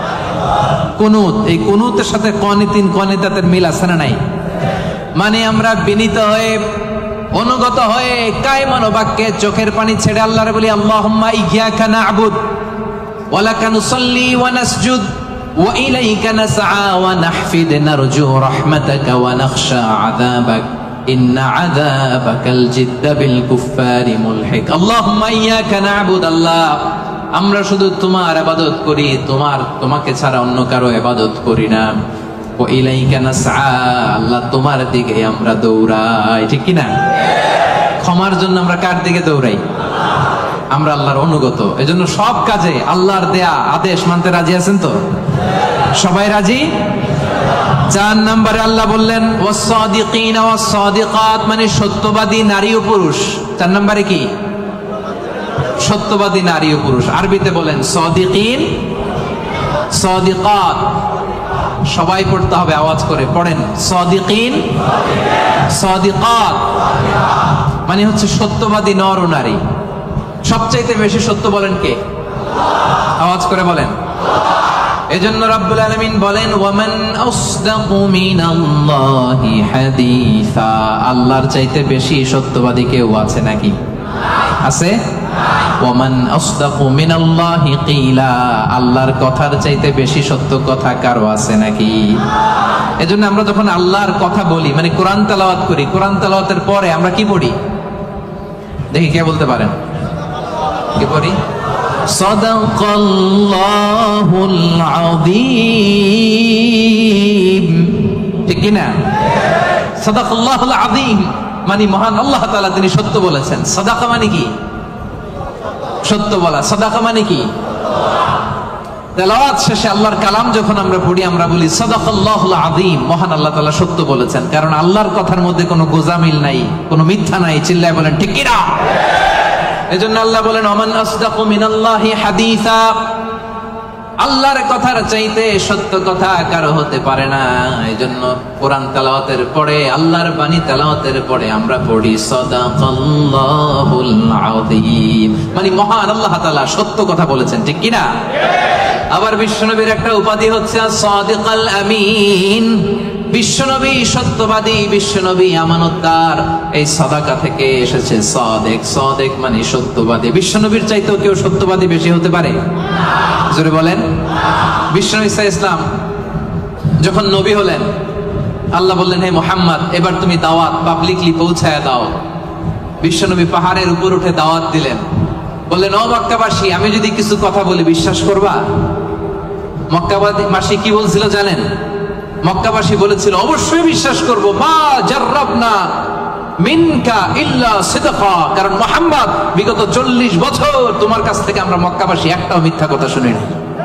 A: কুনুত। এই কুনুতের সাথে কানিতিন কানিতাতের মিল আছে না নাই? মানে আমরা বিনীত হয়ে অনুগত হয়ে কায় মনোবাক্যে চোখের পানি ছেড়ে আল্লাহরে বলি, আল্লাহুম্মা ইয়্যাকা না'বুদ ওয়া লাকা নুসাল্লি ওয়া নাসজুদ ওয়া ইলাইকা নাসআ ওয়া নাহফিদ নারজু রাহমাতাকা ওয়া নাখশা আযাবাক ইন্না আযাবাকাল জিদ্দা বিল কুফফারি মুলহিক। আল্লাহুম্মা ইয়্যাকা না'বুদ, আল্লাহ আমরা শুধু তোমার ইবাদত করি, তোমার তোমাকে ছাড়া অন্য কারো ইবাদত করি না। ওয়া ইলাইকা নাসআ, আল্লাহ তোমার দিকে আমরা দৌড়াই, ঠিক কি না? ক্ষমার জন্য আমরা কার দিকে দৌড়াই? আমরা আল্লাহর অনুগত। এজন্য সব কাজে আল্লাহর দেয়া আদেশ মানতে রাজি আছেন তো? সবাই রাজি? চার নম্বরে আল্লাহ বললেন ওয়াস-সাদিকিনা ওয়াস-সাদিকাত, মানে সত্যবাদী নারী ও পুরুষ। চার নম্বরে কি? সত্যবাদী নারী ও পুরুষ। আরবিতে বলেন সাদিকিন, সাদিকাত। সবাই পড়তে হবে, আওয়াজ করে পড়েন, সাদিকিন সাদিকাত, মানে হচ্ছে সত্যবাদী নর ও নারী। সবচাইতে বেশি সত্য বলেন কে? আওয়াজ করে বলেন। এজন্য রাব্বুল আলামিন বলেন ওয়ামান আসদাকু মিনাল্লাহি হাদিসা, আল্লাহর চাইতে বেশি সত্যবাদী কেউ আছে নাকি? আছে? ওয়ামান আসদাকু মিনাল্লাহি কিলা, আল্লাহর কথার চাইতে বেশি সত্য কথা কারো আছে নাকি? এজন্য আমরা যখন আল্লাহর কথা বলি, মানে কোরআন তেলাওয়াত করি, কোরআন তেলাওয়াতের পরে আমরা কি পড়ি? দেখি কে বলতে পারেন? কি পড়ি? সাদাকাল্লাহুল আযীম, ঠিক কি না? সাদাকাল্লাহুল আযীম মানে মহান আল্লাহ তাআলা তিনি সত্য বলেছেন। সাদাকা মানে কি? সত্য বলা। সাদাকা মানে কি? তেলাওয়াত শেষে আল্লাহর কালাম যখন আমরা পড়ি আমরা বলি সাদাকাল্লাহুল আযীম, মহান আল্লাহ তাআলা সত্য বলেছেন। কারণ আল্লাহর কথার মধ্যে কোনো গোজামিল নাই, কোনো মিথ্যা নাই। চিল্লায় বলেন ঠিক কি না? এজন্য আল্লাহ বলেন ওমান আসদাকু মিনাল্লাহি হাদিসা, আল্লাহর কথার চাইতে সত্য কথা কারো হতে পারে না। এজন্য কোরআন তেলাওয়াতের পরে, আল্লাহর বাণী তেলাওয়াতের পরে আমরা পড়ি সাদাকাল্লাহুল আযীম, মানে মহান আল্লাহ তাআলা সত্য কথা বলেছেন, ঠিক কি না? আবার বিশ্বনবীর একটা উপাধি হচ্ছে সাদিকাল আমিন। বিশ্বনবী সত্যবাদী, বিশ্বনবী আমানতদার। এই সাদাকা থেকে এসেছে সাদেক। সাদেক মানে সত্যবাদী। বিশ্বনবীর চাইতেও কেউ সত্যবাদী বেশি হতে পারে? জোরে বলেন। বিশ্বনবী সাল্লাল্লাহু আলাইহি ওয়াসাল্লাম যখন নবী হলেন, আল্লাহ বললেন হে মুহাম্মদ এবার তুমি দাওয়াত পাবলিকলি পৌঁছায় দাও। বিশ্বনবী পাহাড়ের উপর উঠে দাওয়াত দিলেন, বললেন ও মক্কাবাসী, আমি যদি কিছু কথা বলি বিশ্বাস করবা? মক্কাবাসী কি বলছিল জানেন? মক্কাবাসী বলেছিল অবশ্যই বিশ্বাস করব, মা জাররাবনা মিনকা ইল্লা সিদকা, কারণ মুহাম্মদ বিগত চল্লিশ বছর তোমার কাছ থেকে আমরা মক্কাবাসী একটাও মিথ্যা কথা শুনিনি।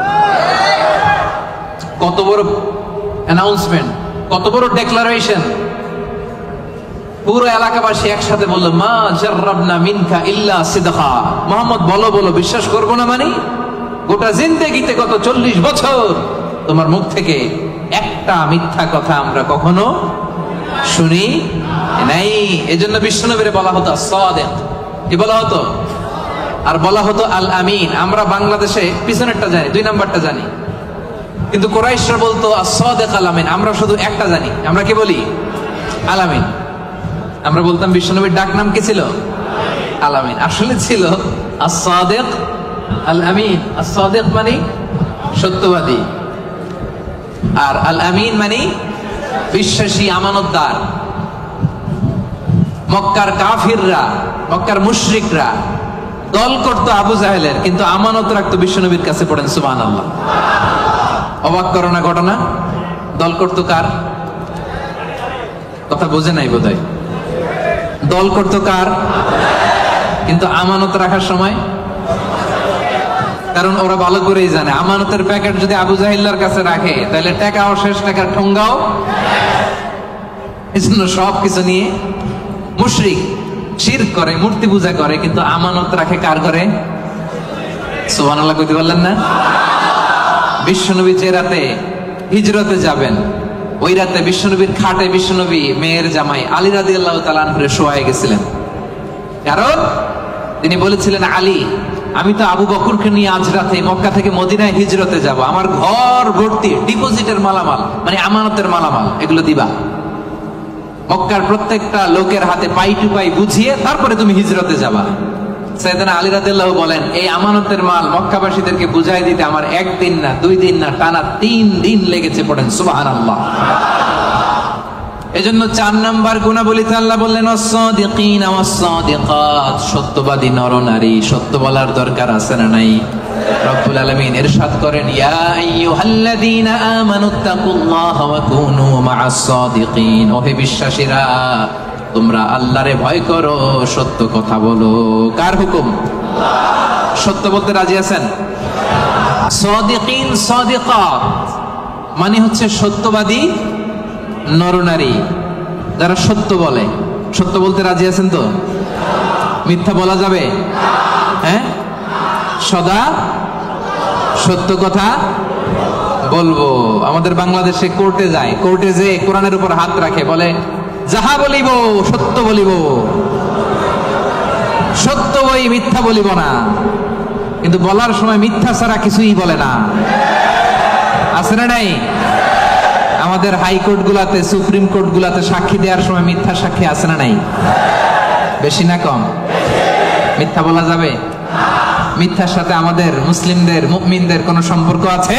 A: কত বড় অ্যানাউন্সমেন্ট, কত বড় ডেক্লারেশন। পুরো এলাকাবাসী একসাথে বলল মা জাররাবনা মিনকা ইল্লা সিদকা। মুহাম্মদ বলো বলো, বিশ্বাস করব না মানে? গোটা জিন্দেগিতে গত চল্লিশ বছর তোমার মুখ থেকে একটা মিথ্যা কথা আমরা কখনো শুনি নাই। এজন্য বিশ্বনবীরে বলা হতো সাদিক, কি বলা হতো? আর বলা হতো আল আমিন। আমরা বাংলাদেশে পিছনেরটা জানি, দুই নাম্বারটা জানি। কিন্তু কুরাইশরা বলতো as-sadiq আল-আমিন। আমরা শুধু একটা জানি, আমরা কি বলি? আল-আমিন। আমরা বলতাম বিশ্বনবীর ডাক নাম কি ছিল? আল-আমিন। আসলে ছিল as-sadiq আল-আমিন। as-sadiq মানে সত্যবাদী, আর আল-আমিন মানে বিশ্বাসী, আমানতদার। মক্কার কাফিররা, মক্কার মুশরিকরা দল করত আবু জাহেলের, কিন্তু আমানত রাখতো বিশ্বনবীর কাছে। পড়েন সুবহানাল্লাহ। অবাক করো না ঘটনা? দল করত কার? কথা বোঝে নাই বোধহয়। দল করত কার? কিন্তু আমানত রাখার সময়, কারণ ওরা ভালো করেই জানে আমানতের প্যাকেট যদি আবু জাহিল্লার কাছে রাখে তাহলে টাকাও শেষ, টাকার ঠোঙ্গাও। এই জন্য সবকিছু নিয়ে মুশরিক শিরক করে, মূর্তি পূজা করে, কিন্তু আমানত রাখে কার ঘরে? সুবহানাল্লাহ কইতে পারলেন না? বিশ্বনবী যে রাতে হিজরতে যাবেন, ওই রাতে বিশ্বনবীর খাটে বিশ্বনবী মেয়ের জামাই আলী রাদিয়াল্লাহু তাআলা আনহু শোয়ায় গেছিলেন। কারণ তিনি বলেছিলেন, আলী, আমি তো আবু বকরকে নিয়ে আজ রাতে মক্কা থেকে মদিনায় হিজরতে যাব, আমার ঘর ভর্তি ডিপোজিটের মালামাল, মানে আমানতের মালামাল, এগুলো দিবা। মক্কার প্রত্যেকটা লোকের হাতে পাই টু পাই বুঝিয়ে তারপরে তুমি হিজরতে যাবা। সাইয়েদনা আলী রাদিয়াল্লাহু বলেন, এই আমানতের মাল মক্কাবাসীদেরকে বুঝাই দিতে আমার একদিন না, দুই দিন না, টানা তিন দিন লেগেছে। পড়েন সুবহানাল্লাহ। এজন্য চার নাম্বার গুণাবলীতে আল্লাহ বললেন ওয়াস-সাদিকিনা ওয়াস-সাদিকাত, সত্যবাদী নর নারী। সত্য বলার দরকার আছে না নাই? রব্বুল আলামিন ইরশাদ করেন, ইয়া আইয়ুহাল্লাযীনা আমানুত্তাকুল্লাহা ওয়া কুনু মা'আস-সাদিকিন, ওহে বিশ্বাসীরা, তোমরা আল্লাহরে ভয় করো, সত্য কথা বলো। কার হুকুম? আল্লাহ। সত্য বলতে রাজি আছেন? সাদিকিন সাদিকাত মানে হচ্ছে সত্যবাদী নরনারী, যারা সত্য বলে। সত্য বলতে রাজি আছেন তো? মিথ্যা বলা যাবে? হ্যাঁ, সদা সত্য কথা বলবো। আমাদের বাংলাদেশে কোর্টে যায়, কোর্টে যে কোরআনের উপর হাত রাখে, বলে যাহা বলিব সত্য বলিব, সত্য বই মিথ্যা বলিব না। কিন্তু বলার সময় মিথ্যা ছাড়া কিছুই বলে না। আছে না নাই? আমাদের হাইকোর্ট গুলাতে, সুপ্রিম কোর্ট গুলাতে সাক্ষী দেওয়ার সময় মিথ্যা সাক্ষী আছে না নাই? বেশি না কম? মিথ্যা বলা যাবে? মিথ্যার সাথে আমাদের মুসলিমদের, মুমিনদের কোনো সম্পর্ক আছে?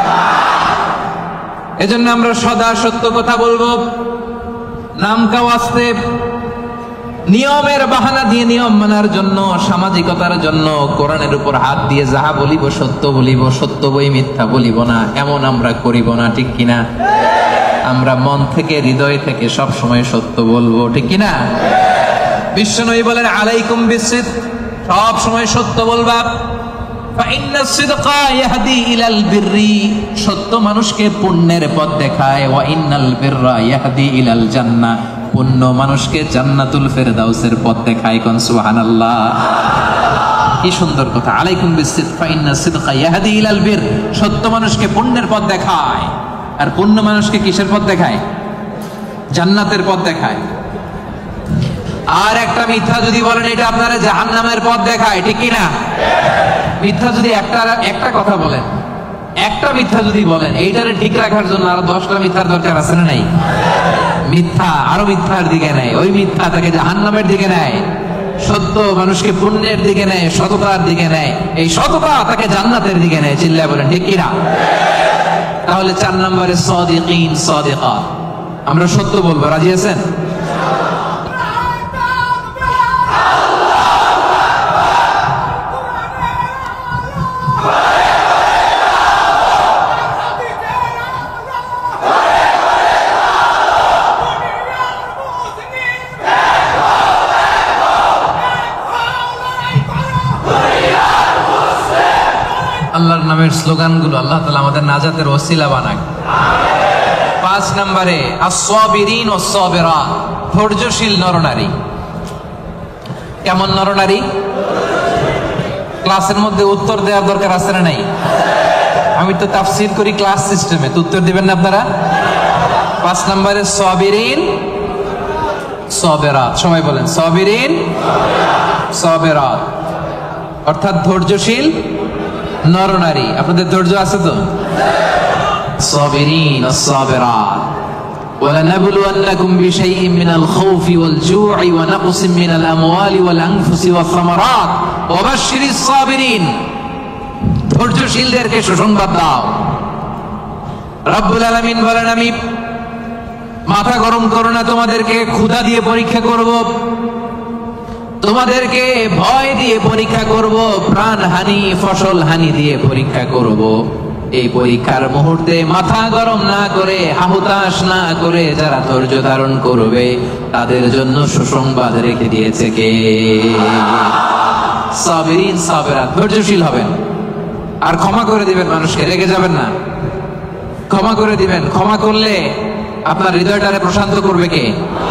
A: এজন্য আমরা সদা সত্য কথা বলবো। নাম কাও আসতে, নিয়মের বাহানা দিয়ে নিয়ম মানার জন্য, সামাজিকতার জন্য কোরআনের উপর হাত দিয়ে যাহা বলিব সত্য বলিব, সত্য বই মিথ্যা বলিব না, এমন আমরা করিব না। ঠিক কিনা? আমরা মন থেকে, হৃদয় থেকে সব সময় সত্য বলবো। ঠিক কিনা? বিশ্বনবী বলেন, আলাইকুম বিসিদক, সব সময় সত্য বলবা। ফাইন্নাস সিদকা ইয়াহদি ইলাল বিররি, সত্য মানুষকে পুণ্যের পথ দেখায়। ওয়া ইন্নাল বিররা ইয়াহদি ইলাল জান্নাহ, পুণ্য মানুষকে জান্নাতুল ফেরদাউসের পথ দেখায়। কোন সুবহানাল্লাহ। কি সুন্দর কথা। আলাইকুম বিসিদক ফাইন্নাস সিদকা ইয়াহদি ইলাল বির, সত্য মানুষকে পুণ্যের পথ দেখায়, আর পুণ্য মানুষকে কিসের পথ দেখায়? জান্নাতের পথ দেখায়। আর একটা মিথ্যা যদি বলেন, এটা আপনারা জাহান্নামের পথ দেখায়। ঠিক কিনা? মিথ্যা যদি একটা একটা কথা বলেন, একটা মিথ্যা যদি বলেন, এইটারে ঠিক রাখার জন্য আরো দশটা মিথ্যার দরকার আছে না নাই? মিথ্যা আরো মিথ্যার দিকে নেয়, ওই মিথ্যা তাকে জাহান্নামের দিকে নেয়। সত্য মানুষকে পুণ্যের দিকে নেয়, সততার দিকে নেয়, এই সততা তাকে জান্নাতের দিকে নেয়। চিল্লায় বলেন ঠিক কিনা? তাহলে চার নম্বরে সাদিকিন সাদিকাত, আমরা সত্য বলবো। রাজি আছেন? আল্লাহর নামের স্লোগানগুলো আল্লাহ তাআলা আমাদের নাজাতের ওসিলা বানাক। পাঁচ নম্বরে আস-সাবিরিন ওয়াস-সাবিরাত, ধৈর্যশীল নরনারী। কেমন নরনারী? ক্লাসের মধ্যে উত্তর দেওয়ার দরকার আছে না নাই? আমি তো তাফসীর করি ক্লাস সিস্টেমে, তো উত্তর দিবেন না আপনারা? পাঁচ নম্বরে সাবিরিন সাবিরাত, সবাই বলেন সাবিরিন সাবিরাত, অর্থাৎ ধৈর্যশীল নরনারী। আপনাদের ধৈর্য আছে তো? الصابرين الصابرات ولنبلونكم بشيء من الخوف والجوع ونقص من الأموال والأنفس والثمرات وبشر الصابرين ধৈর্যশীলদেরকে সুসংবাদ দাও। রব্বুল আলামিন বলেন আমি মাথা গরম করো না, তোমাদেরকে ক্ষুধা দিয়ে পরীক্ষা করব, তোমাদেরকে ভয় দিয়ে পরীক্ষা করব, প্রাণ হানি ফসল হানি দিয়ে পরীক্ষা করব। এই পরীক্ষার মুহূর্তে মাথা গরম না করে হাহুতাশ না করে যারা ধৈর্য ধারণ করবে তাদের জন্য সুসংবাদ রেখে দিয়েছে কে? সাবিরিন সাবিরাত, ধৈর্যশীল হবেন আর ক্ষমা করে দিবেন মানুষকে, রেগে যাবেন না, ক্ষমা করে দিবেন। ক্ষমা করলে আপনার হৃদয়টারে প্রশান্ত করবে কে?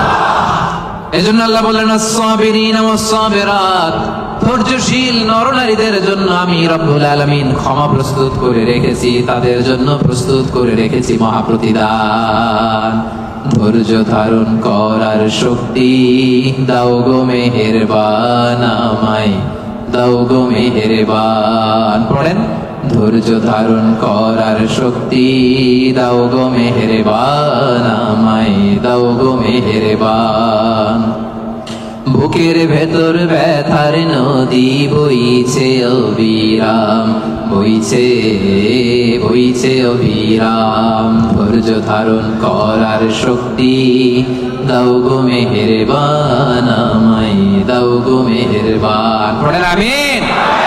A: এজন্য আল্লাহ বললেন আস-সাবিরিন ওয়াস-সাবিরাত, ধৈর্যশীল নরনারীদের জন্য আমি রব্বুল আলামিন ক্ষমা প্রস্তুত করে রেখেছি, তাদের জন্য প্রস্তুত করে রেখেছি মহাপ্রতিদান। ধৈর্য ধারণ করার শক্তি দাও গো মেহেরবান, আমায় দাও গো মেহেরবান। পড়েন, ধৈর্য ধারণ করার শক্তি দাও গো মেহেরবান, আমায় দাও গো মেহেরবান। বুকের ভেতর ব্যথার নদী বইছে অবিরাম, বইছে বইছে অবিরাম। ধৈর্য ধারণ করার শক্তি দাও গো মেহেরবান, আমায় দাও গো মেহেরবান। পড়েন আমিন।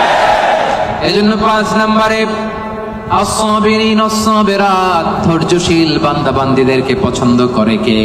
A: এজন্য পাঁচ নম্বরে আস-সাবিরিন ওয়াস-সাবিরাত, ধৈর্যশীল বান্দা বান্দীদেরকে পছন্দ করে কে?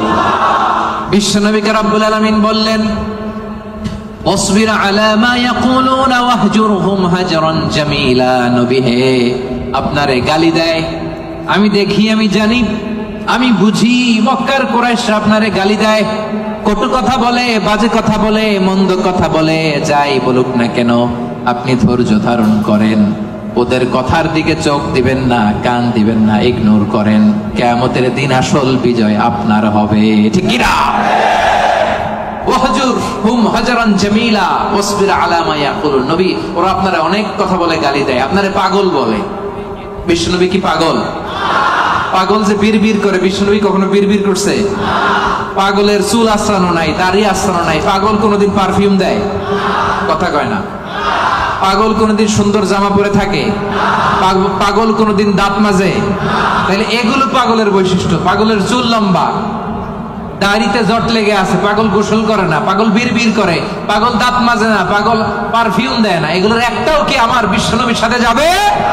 A: বিশ্বনবীকে রব্বুল আলামিন বললেন ওয়াসবির আলা মা ইয়াকুলুনা ওয়াহজুরহুম হাজরান জামিলা। নবী হে, আপনারে গালি দেয়, আমি দেখি, আমি জানি, আমি বুঝি, মক্কার কুরাইশরা আপনারে গালি দেয়, কটু কথা বলে, বাজে কথা বলে, মন্দ কথা বলে, যাই বলুক না কেন আপনি ধৈর্য ধারণ করেন, ওদের কথার দিকে চোখ দিবেন না, কান দিবেন না, ইগনোর করেন। কিয়ামতের দিন আসল বিজয় আপনার হবে, ঠিক কি না? ওয়াহজুর হুম হাজরান জামিলা ওয়াসবির আলা মা ইয়াকুলুন। নবী, ওরা আপনারা অনেক কথা বলে গালি দেয়, আপনারে পাগল বলে। বিশ্বনবী কি পাগল? পাগল যে বীর করে, বিশ্বনবী কখনো বীর করছে? পাগলের চুল আশ্রানো নাই, দাড়ি আশ্রানো নাই। পাগল কোনোদিন পারফিউম দেয়? কথা কয় না। পাগল কোনোদিন সুন্দর জামা পরে থাকে? পাগল কোনোদিন দাঁত মাজে? তাহলে এগুলো পাগলের বৈশিষ্ট্য। পাগলের চুল লম্বা, দাড়িতে জট লেগে আছে, পাগল গোসল করে না, পাগল বীর করে, পাগল দাঁত মাজে না, পাগল পারফিউম দেয় না। এগুলোর একটাও কি আমার বিশ্বনবীর সাথে যাবে?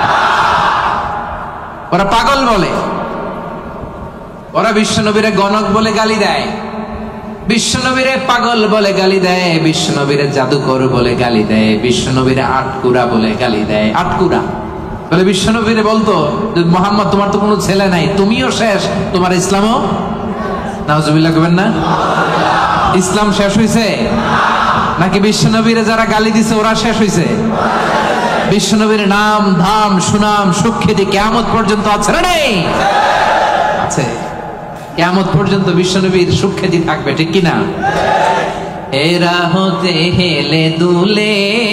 A: ওরা পাগল বলে, ওরা বিশ্বনবীরে গণক বলে গালি দেয়, বিশ্বনবীরে পাগল বলে গালি দেয়, বিশ্বনবীরে জাদুকর বলে গালি দেয়, বিশ্বনবীরে আটকুরা বলে গালি দেয়। আটকুরা বলে বিশ্বনবীরে বলতো, মোহাম্মদ তোমার তো কোনো ছেলে নাই, তুমিও শেষ, তোমার ইসলামও। নাউজুবিল্লাহ কবেন না? ইসলাম শেষ হয়েছে নাকি বিশ্বনবীরে যারা গালি দিছে ওরা শেষ হয়েছে? বিশ্বনবীর নাম ধাম সুনাম সুখ্যাতি কিয়ামত পর্যন্ত আছে না নেই? আছে। কিয়ামত পর্যন্ত বিশ্বনবীর সুখ্যাতি থাকবে, ঠিক কি না? এরা হতে হেলে দুলে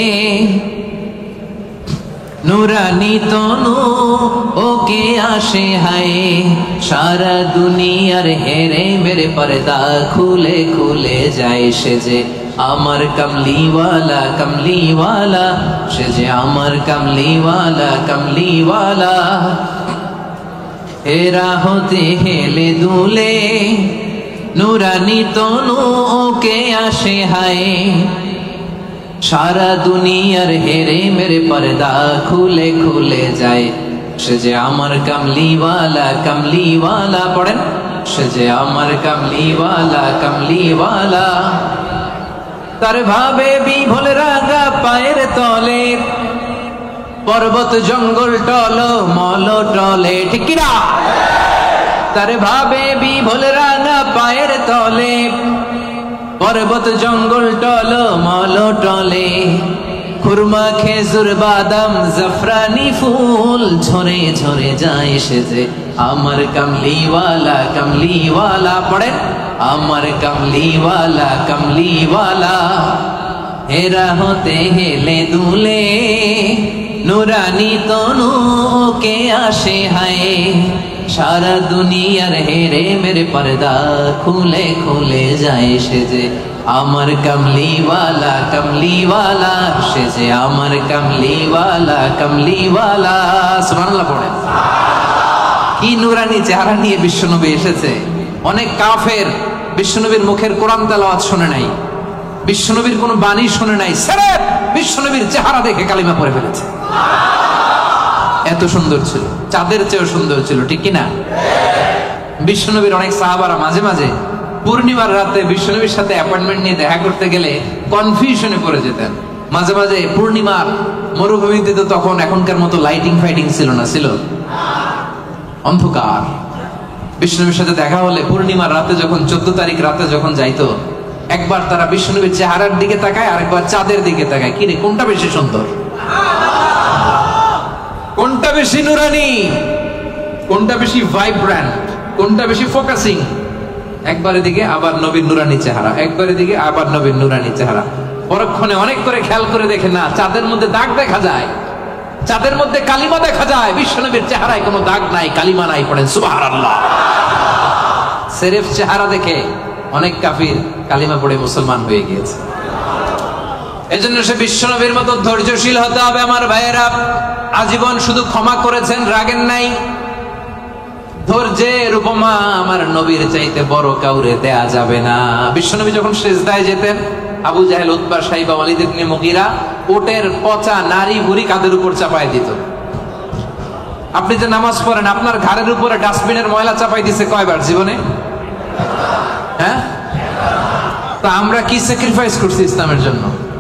A: নুরানি তনু ওকে আসে হায়, সারা দুনিয়ার হেরে মেরে পর্দা খুলে খুলে যায়। সে যে আমার কমলিওয়ালা কমলিওয়ালা, সে যে আমার কমলিওয়ালা কমলিওয়ালা। এরা হতে হেলে দুলে নুরানি তনু ওকে আসে হায়, সারা দুনিয়ার হেরে মেরে পর্দা খুলে খুলে যায়। সে যে আমার কমলিওয়ালা কমলিওয়ালা। পড়েন, সে যে আমার কমলিওয়ালা কমলিওয়ালা। তার ভাবে বিভোল রাঙা পায়ের তলে, পর্বত জঙ্গল টল মল টলে, ঠিক কি না? তার ভাবে বিভোল রাঙা পায়ের তলে, পর্বত জঙ্গল টল মল টলে। খুরমা খেজুর বাদাম জাফরানি ফুল ঝরে ঝরে যায়। সে যে আমার কমলিওয়ালা কমলিওয়ালা। পড়েন, আমার কমলিওয়ালা কমলিওয়ালা। হেরা হতে হেলে দুলে নুরানি তনুকে আসে হায় সারা দুনিয়ার হেরে মেরে পর্দা খুলে খুলে যায় সে যে আমার কমলিওয়ালা কমলিওয়ালা সে যে আমার কমলিওয়ালা কমলিওয়ালা সুবহানাল্লাহ পড়ে। কি নুরানি চেহারা নিয়ে বিশ্বনবী এসেছে। অনেক কাফের বিশ্বনবীর মুখের কোরআন তেলাওয়াত শুনে নাই, বিশ্বনবীর কোনো বাণী শুনে নাই, সির্ফ বিশ্বনবীর চেহারা দেখে কালিমা পড়ে ফেলেছে। এত সুন্দর ছিল, চাঁদের চেয়েও সুন্দর ছিল, ঠিক কিনা? বিশ্বনবীর অনেক সাহাবারা মাঝে মাঝে পূর্ণিমার রাতে বিশ্বনবীর সাথে অ্যাপয়েন্টমেন্ট নিয়ে দেখা করতে গেলে কনফিউশনে পড়ে যেতেন। মাঝে মাঝে পূর্ণিমার মরুভূমিতে তো তখন এখনকার মতো লাইটিং ফাইটিং ছিল না, ছিল অন্ধকার। বিশ্বনবীর সাথে দেখা হলে পূর্ণিমার রাতে যখন চোদ্দ তারিখ রাতে যখন যাইতো, একবার তারা বিশ্বনবীর চেহারার দিকে তাকায়, আরেকবার চাঁদের দিকে তাকায়, কি রে কোনটা বেশি সুন্দর, কোনটা বেশি নুরানি, কোনটা বেশি ভাইব্রেন্ট, কোনটা বেশি ফোকাসিং। একবারের দিকে আবার নবীর নুরানি চেহারা, একবারের দিকে আবার নবীর নুরানি চেহারা। পরক্ষণে অনেক করে খেয়াল করে দেখে না, চাঁদের মধ্যে দাগ দেখা যায়, চাঁদের মধ্যে কালিমা দেখা যায়, বিশ্বনবীর চেহারায় কোনো দাগ নাই, কালিমা নাই। পড়েন সুবহানাল্লাহ। সির্ফ চেহারা দেখে অনেক কাফির কালিমা পড়ে মুসলমান হয়ে গিয়েছে। এজন্য সে বিশ্বনবীর মতো ধৈর্যশীল হতে হবে। আমার ভাইয়েরা, আজীবন শুধু ক্ষমা করেছেন, রাগেন নাই। ধৈর্যের উপমা আমার নবীর চাইতে বড় কাউরে দেয়া যাবে না। বিশ্বনবী যখন সিজদায় যেতেন, আবু জাহেল, উতবা, সাইবা, ওয়ালিদ ইবনে মুগীরা ওটের পচা নারী ভুঁড়ি কাঁধের উপর চাপায় দিত। আপনি যে নামাজ পড়েন, আপনার ঘাড়ের উপরে ডাস্টবিনের ময়লা চাপাই দিছে কয়বার জীবনে? হ্যাঁ, তা আমরা কি স্যাক্রিফাইস করছি ইসলামের জন্য?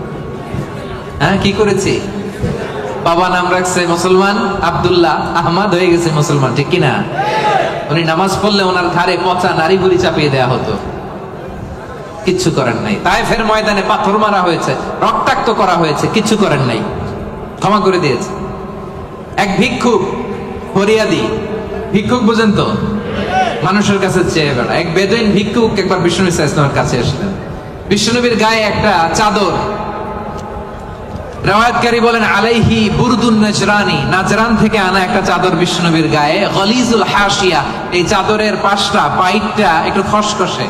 A: হ্যাঁ, কি করেছি? বাবা নাম রাখছে মুসলমান, আব্দুল্লাহ, আহমদ হয়ে গেছে মুসলমান, ঠিক কিনা? উনি নামাজ পড়লে ওনার ঘাড়ে পচা নারী ভুঁড়ি চাপিয়ে দেওয়া হতো, কিচ্ছু করেন নাই। তায়েফের ময়দানে পাথর মারা হয়েছে, রক্তাক্ত করা হয়েছে, কিচ্ছু করেন নাই, ক্ষমা করে দিয়েছে। এক ভিক্ষুক, ফরিয়াদি ভিক্ষুক, বুঝেন তো, মানুষের কাছে চেয়ে বেড়া, এক বেদুইন ভিক্ষুক একবার বিষ্ণু ইসলামের কাছে আসলেন। বিশ্বনবীর গায়ে একটা চাদর, রাওয়ায়াতকারী বলেন আলাইহি বুরদুন নাজরানি, নাজরান থেকে আনা একটা চাদর বিশ্বনবীর গায়ে, গলিজুল হাসিয়া, এই চাদরের পাশটা পাইটটা একটু খসখসে।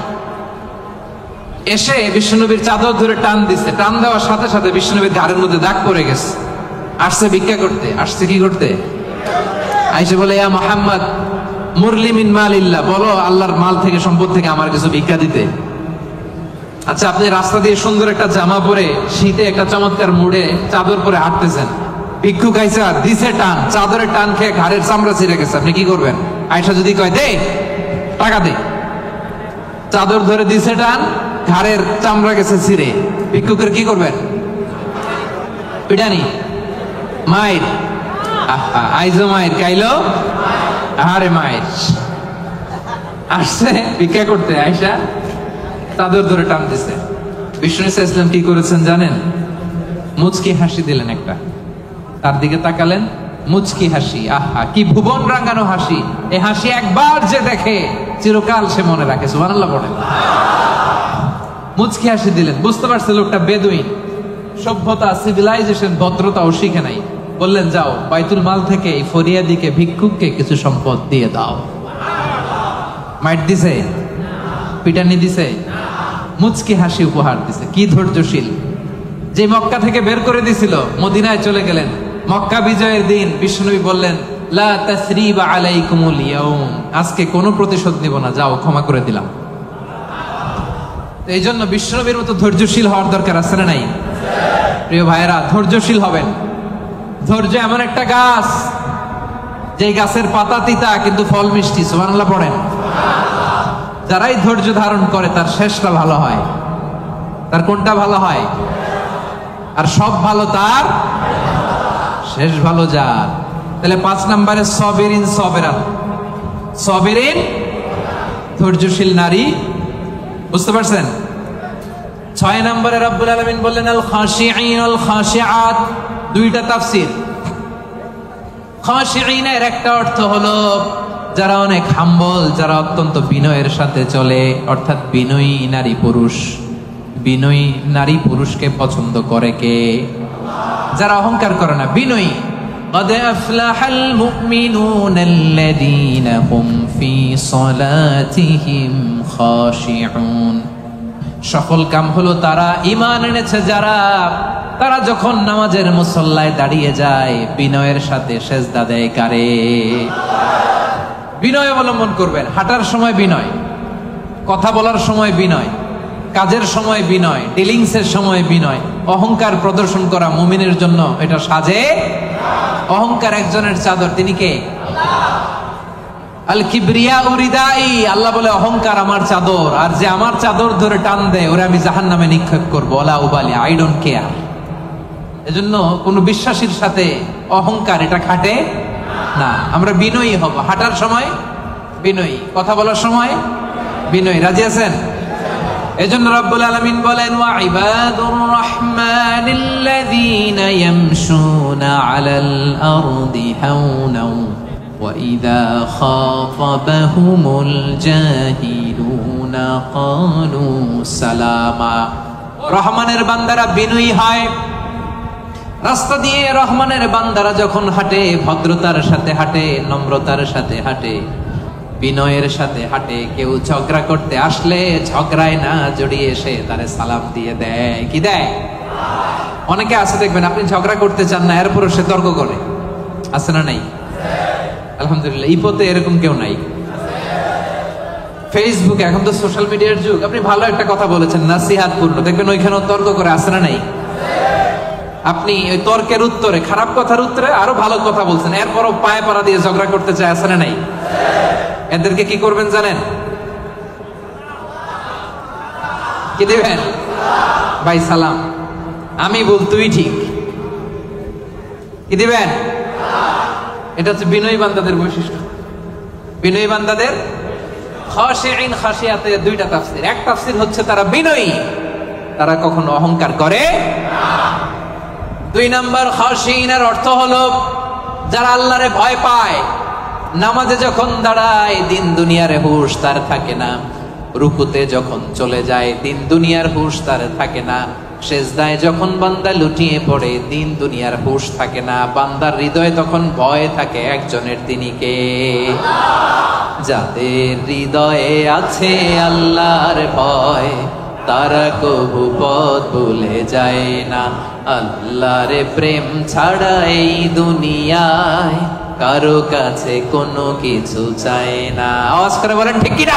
A: এসে বিশ্বনবীর চাদর ধরে টান দিচ্ছে, টান দেওয়ার সাথে সাথে বিশ্বনবীর ঘাড়ের মধ্যে দাগ পড়ে গেছে। আসছে ভিক্ষা করতে, আসছে কি করতে? আইসে বলে, ইয়া মুহাম্মদ মুরলি মিন মালিল্লাহ, বলো আল্লাহর মাল থেকে, সম্পদ থেকে আমার কিছু ভিক্ষা দিতে। আচ্ছা, আপনি রাস্তা দিয়ে সুন্দর একটা জামা পরে, শীতে একটা চমৎকার মুড়ে চাদর পরে হাঁটতেছেন, ভিক্ষুক আইসা দিছে টান, চাদরের টান খেয়ে ঘাড়ের চামড়া ছিঁড়ে গেছে, আপনি কি করবেন? আয়সা যদি কয় দে টাকা দে, চাদর ধরে দিছে টান, ঘাড়ের চামড়া গেছে ছিঁড়ে, ভিক্ষুকের কি করবেন? পিটানি, মায়ের, আইজো মায়ের, কাইলো আরে মায়ের। আসছে ভিক্ষা করতে, আয়সা চাদর ধরে টান দিছে। বিষ্ণু ইসলাম কি করেছেন জানেন? মুচকি হাসি দিলেন একটা, তার দিকে তাকালেন, মুচকি হাসি, আহা কি ভুবন রাঙানো হাসি। এই হাসি একবার যে দেখে চিরকাল সে মনে রাখে। সুবহানাল্লাহ পড়েন। মুচকি হাসি দিলেন, বুঝতে পারছে লোকটা বেদুইন, সভ্যতা, সিভিলাইজেশন, ভদ্রতাও শিখে নাই। বললেন, যাও বাইতুল মাল থেকে এই ফরিয়াদিকে, ভিক্ষুককে কিছু সম্পদ দিয়ে দাও। মাইট দিছে? পিটানি দিছে? মুচকি হাসি উপহার দিছে। কি ধৈর্যশীল! যে মক্কা থেকে বের করে দিছিল, মদিনায় চলে গেলেন। মক্কা বিজয়ের দিন বিশ্বনবী বললেন, লা তাসরিবা আলাইকুমুল ইয়াউম, আজকে কোনো প্রতিশোধ নিব না, যাও ক্ষমা করে দিলাম। এই জন্য বিশ্বনবীর মতো ধৈর্যশীল হওয়ার দরকার আছে না নাই? প্রিয় ভাইয়েরা, ধৈর্যশীল হবেন। ধৈর্য এমন একটা গাছ, যে গাছের পাতা তিতা কিন্তু ফল মিষ্টি। সুবহানাল্লাহ পড়েন। যারাই ধৈর্য ধারণ করে তার শেষটা ভালো হয়। তার কোনটা ভালো হয়? আর সব ভালো তার শেষ ভালো যার। তাহলে পাঁচ নম্বরে সবেরিন সবেরান, সবেরিন ধৈর্যশীল নারী, বুঝতে পারছেন? ছয় নম্বরে রব্বুল আলামিন বললেন আল খাশিঈন আল খাশিআত। দুইটা তাফসীর। খাশিঈনের একটা অর্থ হলো যারা অনেক হাম্বল, যারা অত্যন্ত বিনয়ের সাথে চলে, অর্থাৎ বিনয়ী নারী পুরুষ। বিনয়ী নারী পুরুষকে পছন্দ করে কে? যারা অহংকার করে না, বিনয়ী। قد أفلح المؤمنون الذين هم في صلاتهم خاشعون। সফল কাম হলো তারা, ঈমান এনেছে যারা, তারা যখন নামাজের মুসল্লায় দাঁড়িয়ে যায় বিনয়ের সাথে সেজদা দেয় কারে? বিনয় অবলম্বন করবেন। হাঁটার সময় বিনয়, কথা বলার সময় বিনয়, কাজের সময় বিনয়, ডিলিংসের সময় বিনয়। অহংকার প্রদর্শন করা মুমিনের জন্য এটা সাজে। অহংকার একজনের চাদর, তিনি কে? আল কিবরিয়া উরিদাই। আল্লাহ বলে অহংকার আমার চাদর, আর যে আমার চাদর ধরে টান দেয় ওরে আমি জাহান্নামে নিক্ষেপ করবো। ওয়ালা উবালি, আই ডোন্ট কেয়ার। এজন্য কোন বিশ্বাসীর সাথে অহংকার এটা খাটে না। আমরা বিনয়ী হব, হাঁটার সময় বিনয়ী, কথা বলার সময় বিনয়ী। রাজি আছেন? এজন্য রব্বুল আলামিন বলেন ওয়া ইবাদুর রাহমানিল্লাযীনা ইয়ামশুনা আলাল আরদি হাওনা ওয়া ইযা খাতাবাহুমুল জাহিলুনা ক্বালু সালামা। রহমানের বান্দারা বিনয়ী হয়। রাস্তা দিয়ে রহমানের বান্দারা যখন হাঁটে ভদ্রতার সাথে হাঁটে, নম্রতার সাথে হাঁটে, বিনয়ের সাথে হাঁটে। কেউ ঝগড়া করতে আসলে ঝগড়ায় না জড়িয়ে এসে তারে সালাম দিয়ে দেয়। কি দেয়? অনেকে আছে দেখবেন, আপনি ঝগড়া করতে চান না, এরপরও সে তর্ক করে। আছে না নাই? আলহামদুলিল্লাহ, ইপোতে এরকম কেউ নাই। ফেসবুকে, এখন তো সোশ্যাল মিডিয়ার যুগ, আপনি ভালো একটা কথা বলেছেন নাসিহাত পূর্ণ, দেখবেন ওইখানেও তর্ক করে। আছে না নাই? আপনি ওই তর্কের উত্তরে, খারাপ কথার উত্তরে আরো ভালো কথা বলছেন, এরপরও পায়ে পাড়া দিয়ে ঝগড়া করতে চায়। আছে না নাই? এদেরকে কি করবেন জানেন? কি দিবেন? ভাই সালাম, আমি বল তুই ঠিক। কি দিবেন? এটা হচ্ছে বিনয়ী বান্দাদের বৈশিষ্ট্য। বিনয়ী বান্দাদের খাশিঈন, খাশিয়াতের দুইটা তাফসীর। এক তাফসীর হচ্ছে তারা বিনয়ী, তারা কখনো অহংকার করে না। দুই নাম্বার খাশিঈনের অর্থ হলো যারা আল্লাহরে ভয় পায়। নামাজে যখন দাঁড়ায় দিন দুনিয়ার হুঁশ তার থাকে না, রুকুতে যখন চলে যায় দিন দুনিয়ার হুঁশ তার থাকে না, সেজদায় যখন বান্দা লুটিয়ে পড়ে দিন দুনিয়ার হুঁশ থাকে না। বান্দার হৃদয়ে তখন ভয় থাকে একজনের, তিনি কে? যাদের হৃদয়ে আছে আল্লাহর ভয় তারা কবু পথ ভুলে যায় না। আল্লাহর প্রেম ছাড়া এই দুনিয়ায় কারো কাছে কোনো কিছু চায় না। আওয়াজ করে বলেন ঠিক কিনা?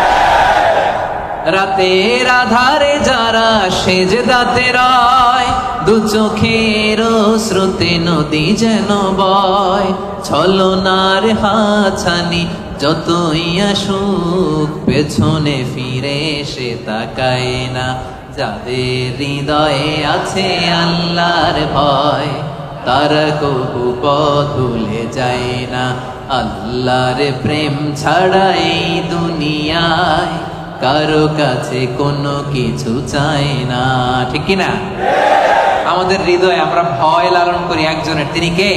A: রাতের আধারে যারা সেজদাতে রয়, দু চোখের স্রোতে নদী যেন বয়, ছলনার হাতছানি যতই আসুক পেছনে ফিরে সে তাকায় না। যাদের হৃদয়ে আছে আল্লাহর ভয় তারা কবু পথ ভুলে যায় না। আল্লাহর প্রেম ছাড়া এই দুনিয়ায় কারো কাছে কোনো কিছু চাই না। ঠিক কিনা? আমাদের হৃদয়ে আমরা ভয় লালন করি একজনের, তিনি কে?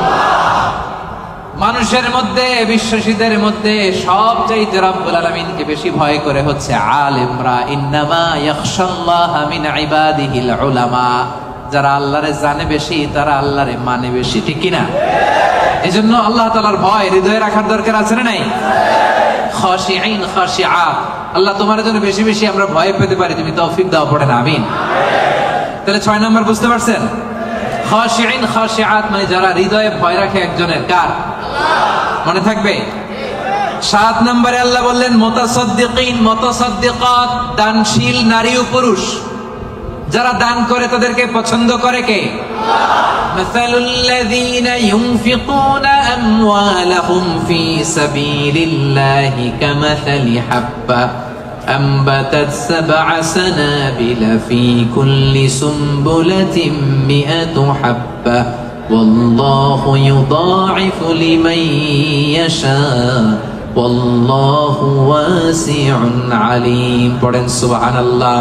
A: মানুষের মধ্যে, বিশ্বাসীদের মধ্যে সবচাইতে রব্বুল আলামিনকে বেশি ভয় করে হচ্ছে আলেমরা। ইন্নামা ইয়াখশাল্লাহা মিন ইবাদিহিল উলামা। যারা আল্লাহরে জানে বেশি তারা আল্লাহরে মানে বেশি। ঠিক কিনা? এজন্য আল্লাহ তাআলার ভয় হৃদয়ে রাখার দরকার আছে না নাই? খাশিঈন, খাশিআত। আল্লাহ তোমার জন্য বেশি বেশি আমরা ভয় পেতে পারি, তুমি তৌফিক দাও, পড়েন আমিন। তাহলে ছয় নম্বর বুঝতে পারছেন? খাশিঈন, খাশিআত মানে যারা হৃদয়ে ভয় রাখে একজনের, কার? মনে থাকবে? সাত নম্বরে আল্লাহ বললেন মুতাসাদ্দিকিন, মুতাসাদ্দিকাত, দানশীল নারী ও পুরুষ যারা দান করে তাদেরকে পছন্দ করে কে? মাসালুল লাযীনা ইউনফিকুনা আমওয়ালাহুম ফি সাবিলিল্লাহি কামাসালি হাব্বা أنبتت سبع سنابل في كل سنبلة مئة حبة والله يضاعف لمن يشاء والله واسع عليم. পড়েন সুবহানাল্লাহ।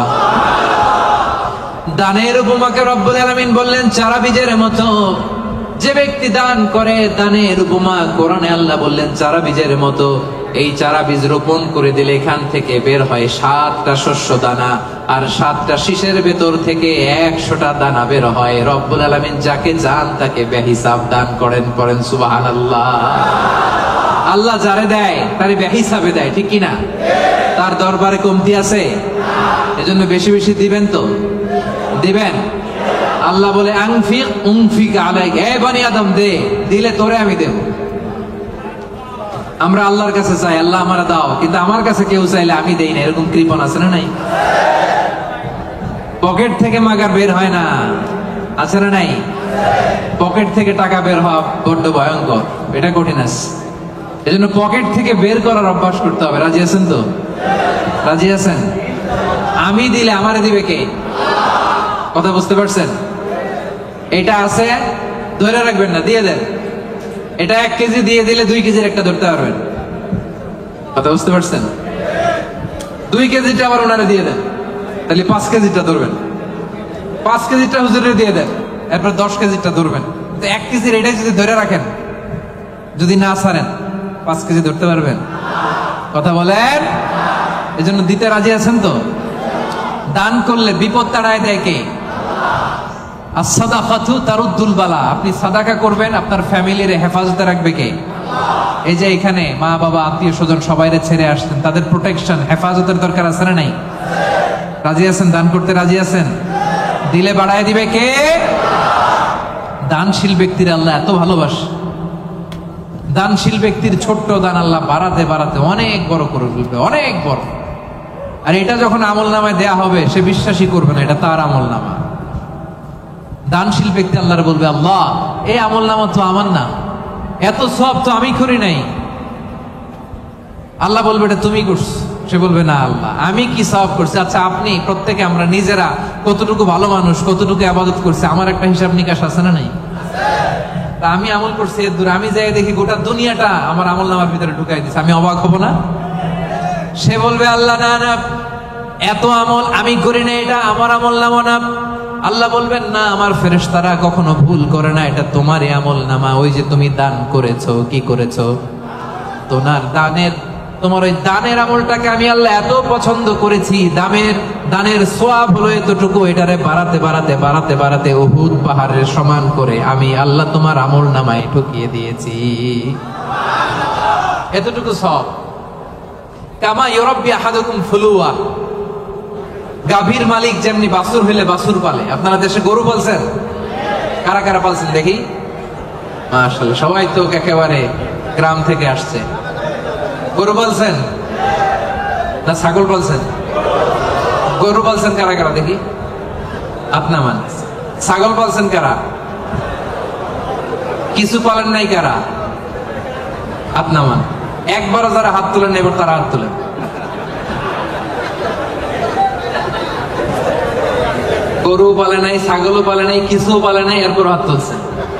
A: দানের উপমাকে রব্বুল আলামিন বললেন চারা বীজের মতো। যে ব্যক্তি দান করে, দানের উপমা কোরআনে আল্লাহ বললেন চারা বীজের মতো। এই চারা বীজ রোপণ করে দিলে এখান থেকে বের হয় সাতটা শস্য দানা, আর সাতটা শীষের ভেতর থেকে একশোটা দানা বের হয়। রব্বুল আলামিন যাকে চান তাকে বেহিসাব দান করেন, পড়েন সুবহানাল্লাহ। আল্লাহ যারে দেয় তারে বেহিসাবে দেয়, ঠিক কিনা? তার দরবারে কমতি আছে? এজন্য বেশি বেশি দিবেন তো, দিবেন। আল্লাহ বলে আনফিক উনফিক আলাইক, এ বনি আদম দে, দিলে তোরে আমি দেব। আমরা আল্লাহর কাছে চাই আল্লাহ আমারে দাও, কিন্তু আমার কাছে কেউ চাইলে আমি দেই না, এরকম কৃপণ আছে না নাই? পকেট থেকে মাগার বের হয় না, আছে না নাই? পকেট থেকে টাকা বের হওয়া বড্ড ভয়ঙ্কর, এটা কঠিন আছে। এজন্য পকেট থেকে বের করার অভ্যাস করতে হবে। রাজি আছেন তো? রাজি আছেন? আমি দিলে আমারে দিবে কে? কথা বুঝতে পারছেন? এটা আছে, ধরে রাখবেন না, দিয়ে দেন। এটা এক কেজি দিয়ে দিলে দুই কেজির একটা ধরতে পারবেন। কথা বুঝতে পারছেন? দুই কেজিটা আবার ওনারে দিয়ে দেন, তাহলে পাঁচ কেজিটা ধরবেন। পাঁচ কেজিটা হুজুরে দিয়ে দেন, এরপর দশ কেজিটা ধরবেন। তো এক কেজির এটাই যদি ধরে রাখেন, যদি না ছাড়েন, পাঁচ কেজি ধরতে পারবেন? কথা বলেন। এই জন্য দিতে রাজি আছেন তো? দান করলে বিপদ তাড়ায় দেয় কে? as-sadaqatu taruddul bala। আপনি সাদাকা করবেন, আপনার ফ্যামিলির হেফাজতে রাখবে কে? এই যে এখানে মা বাবা আত্মীয় স্বজন সবাইরে ছেড়ে আসছেন, তাদের প্রোটেকশন হেফাজতের দরকার আছে না নাই? রাজি আছেন? দান করতে রাজি আছেন? দিলে বাড়ায় দিবে কে? দানশীল ব্যক্তির আল্লাহ এত ভালোবাসে, দানশীল ব্যক্তির ছোট্ট দান আল্লাহ বাড়াতে বাড়াতে অনেক বড় করে ফেলবে, অনেক বড়। আর এটা যখন আমল নামায় দেয়া হবে, সে বিশ্বাসই করবে না এটা তার আমল নামা। দানশীল ব্যক্তি আল্লাহর বলবে, আল্লাহ এই আমল নামা তো আমার না, এত সব তো আমি করি নাই। আল্লাহ বলবে এটা তুমি করছো। সে বলবে না আল্লাহ আমি কি সওয়াব করছি? আচ্ছা আপনি প্রত্যেকে আমরা নিজেরা কতটুকু ভালো মানুষ, কতটুকু ইবাদত করছি, আমার একটা হিসাব নিকাশ আছে না নাই? তা আমি আমল করছি এর দূরে, আমি যাই দেখি গোটা দুনিয়াটা আমার আমল নামার ভিতরে ঢুকাই দিচ্ছে, আমি অবাক হব না? সে বলবে আল্লাহ না না, এত আমল আমি করি না, এটা আমার আমল নামা না। আল্লাহ বলবেন না, আমার ফেরেশতারা কখনো ভুল করে না, এটা তোমারই আমল নামা। ওই যে তুমি দান করেছো, কি করেছো? তোমার দানের, তোমার ওই দানের আমলটাকে আমি আল্লাহ এত পছন্দ করেছি, দামের দানের সওয়াব হলো এতটুকু, এটারে বাড়াতে বাড়াতে বাড়াতে বাড়াতে উহুদ পাহাড়ের সমান করে আমি আল্লাহ তোমার আমল নামায় ঢুকিয়ে দিয়েছি। এতটুকু সওয়াব। কামা ইউরাব্বি আহাদুকুম ফুলুয়া, গাভীর মালিক যেমনি বাছুর হইলে বাছুর পালে। আপনারা দেশে গরু পালছেন? কারা কারা পালছেন দেখি? মাশাআল্লাহ, সবাই তো একেবারে গ্রাম থেকে আসছে। গরু পালছেন না ছাগল পালছেন? গরু পালছেন কারা কারা দেখি? আপনা মান। ছাগল পালছেন কারা? কিছু পালেন নাই কারা? আপনা মান। একবারও যারা হাত তুলেন এবার তারা হাত তুলেন। গরু পালে নাই, ছাগলও পালে নাই, কিছু পালে নাই, এরপর হাত তুলছেন।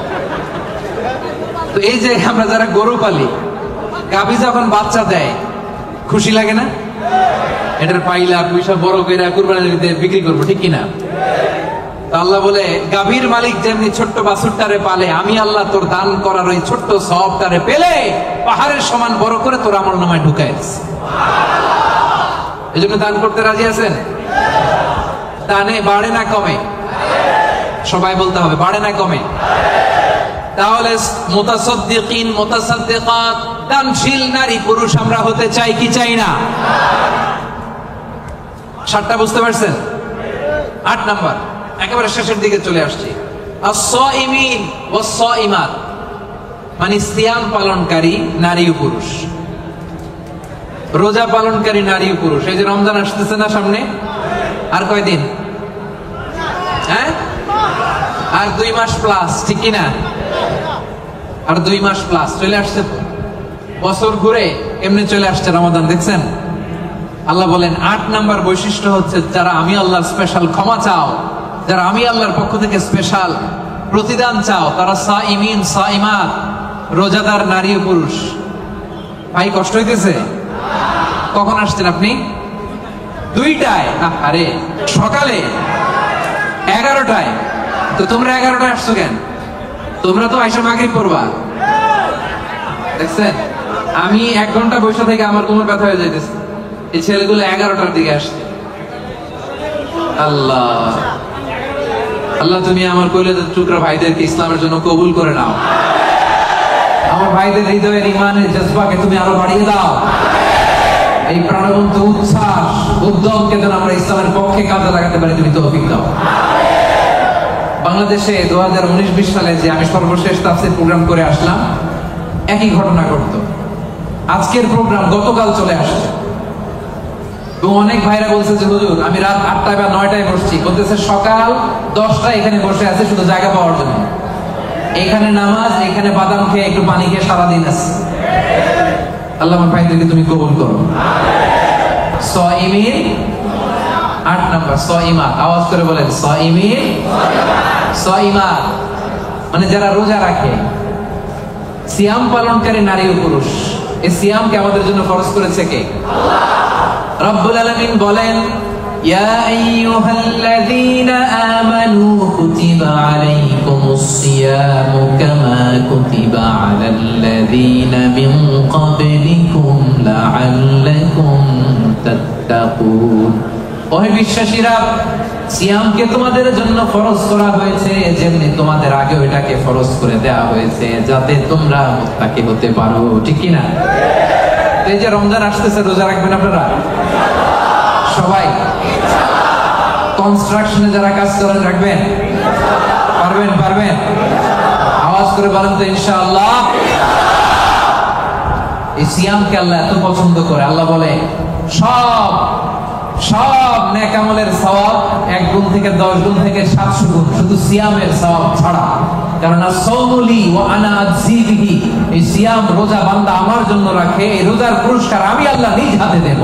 A: তো এই যে আমরা যারা গরু পালি, গাভী যখন বাচ্চা দেয় খুশি লাগে না? এটার পাইলা পয়সা বড় করে কুরবানির দিতে বিক্রি করবো, ঠিক কিনা? আল্লাহ বলে গাভীর মালিক যেমনি ছোট্ট বাছুরটারে পালে, আমি আল্লাহ তোর দান করার ওই ছোট্ট সওয়াবটারে পেলে পাহাড়ের সমান বড় করে তোর আমল নামায় ঢুকাই দিছি। এজন্য দান করতে রাজি আছেন? দানে বাড়ে না কমে? সবাই বলতে হবে বাড়ে না কমে? তাহলে মুতাসাদ্দিকিন মুতাসাদ্দিকাত, দানশীল নারী পুরুষ আমরা হতে চাই কি চাই না? সাতটা বুঝতে পারছেন? আট নাম্বার, একেবারে শেষের দিকে চলে আসছি। আস-সাইমিন ওয়াস-সাইমাত, মানে সিয়াম পালনকারী নারী ও পুরুষ, রোজা পালনকারী নারী ও পুরুষ। এই যে রমজান আসতেছে না সামনে, আর কয়দিন? হ্যাঁ, আর দুই মাস প্লাস, ঠিক কিনা? আর দুই মাস প্লাস চলে আসছে। বছর ঘুরে এমনি চলে আসছে রমাদান, দেখছেন? আল্লাহ বলেন আট নাম্বার বৈশিষ্ট্য হচ্ছে যারা আমি আল্লাহর স্পেশাল ক্ষমা চাও, যারা আমি আল্লাহর পক্ষ থেকে স্পেশাল প্রতিদান চাও, তারা সাইমিন সাইমাত, রোজাদার নারী ও পুরুষ। ভাই কষ্ট হইতেছে? কখন আসছেন আপনি? দুইটায়? আরে সকালে এগারোটায়। তো তোমরা এগারোটায় আসছো কেন? তোমরা তো আইসা মাগরিব পড়বা, দেখছেন? আমি এক ঘন্টা বসে থেকে আমার কোমর ব্যথা হয়ে যাইতেছে, এই ছেলেগুলো এগারোটার দিকে আসছে। আল্লাহ আল্লাহ তুমি আমার কইলের টুকরা ভাইদেরকে ইসলামের জন্য কবুল করে নাও। আমার ভাইদের হৃদয়ের ইমানের জজবাকে তুমি আরো বাড়িয়ে দাও। এই প্রাণবন্ত উচ্ছ্বাস উদ্যমকে যেন আমরা ইসলামের পক্ষে কাজে লাগাতে পারি, তুমি তৌফিক দাও। বাংলাদেশে দু হাজার উনিশ বিশ সালে যে আমি সর্বশেষ তাফসীর প্রোগ্রাম করে আসলাম, একই ঘটনা ঘটতো। আজকের প্রোগ্রাম গতকাল চলে আসছে। তো অনেক ভাইরা বলছে যে হুজুর আমি রাত আটটায় বা নয়টায় বসছি, বলতেছে সকাল দশটায় এখানে বসে আছে শুধু জায়গা পাওয়ার জন্য। এখানে নামাজ, এখানে বাদাম খেয়ে একটু পানি খেয়ে সারাদিন আছে। আল্লাহ আমার ভাইদেরকে তুমি কবুল করো। সাইমিন আট নাম্বার সাইমা, আওয়াজ করে বলেন সাইমিন সাইমা, মানে যারা রোজা রাখে। সিয়াম পালনকারী নারী ও পুরুষ, এই সিয়ামকে আমাদের জন্য ফরজ করেছে কে? রব্বুল আলামিন বলেন ইয়া আইয়ুহাল্লাযীনা আমানু কুতিবা আলাইকুমুস সিয়ামু কামা কুতিবা আলাল্লাযীনা মিন ক্বাবলিকুম লাআল্লাকুম তাত্তাকুন। ওহে বিশ্বাসীরা, সিয়ামকে তোমাদের জন্য ফরজ করা হয়েছে যেমনি তোমাদের আগে এটাকে ফরজ করে দেওয়া হয়েছে, যাতে তোমরা মুত্তাকি হতে পারো, ঠিক কি না? এই যে রমজান আসতেছে, রোজা রাখবেন আপনারা সবাই? কনস্ট্রাকশনে যারা কাজ করেন রাখবেন? পারবেন? পারবেন? আওয়াজ করে বলেন তো ইনশাআল্লাহ। এই সিয়ামকে আল্লাহ এত পছন্দ করে, আল্লাহ বলে সব সব নেক আমলের সওয়াব এক গুণ থেকে দশ গুণ থেকে সাতশো গুণ, শুধু সিয়ামের সওয়াব ছাড়া। কারণ সাওমুলি ওয়া আনা আযী বিহি, এই সিয়াম রোজা বান্দা আমার জন্য রাখে, এই রোজার পুরস্কার আমি আল্লাহ নিজ হাতে দেব।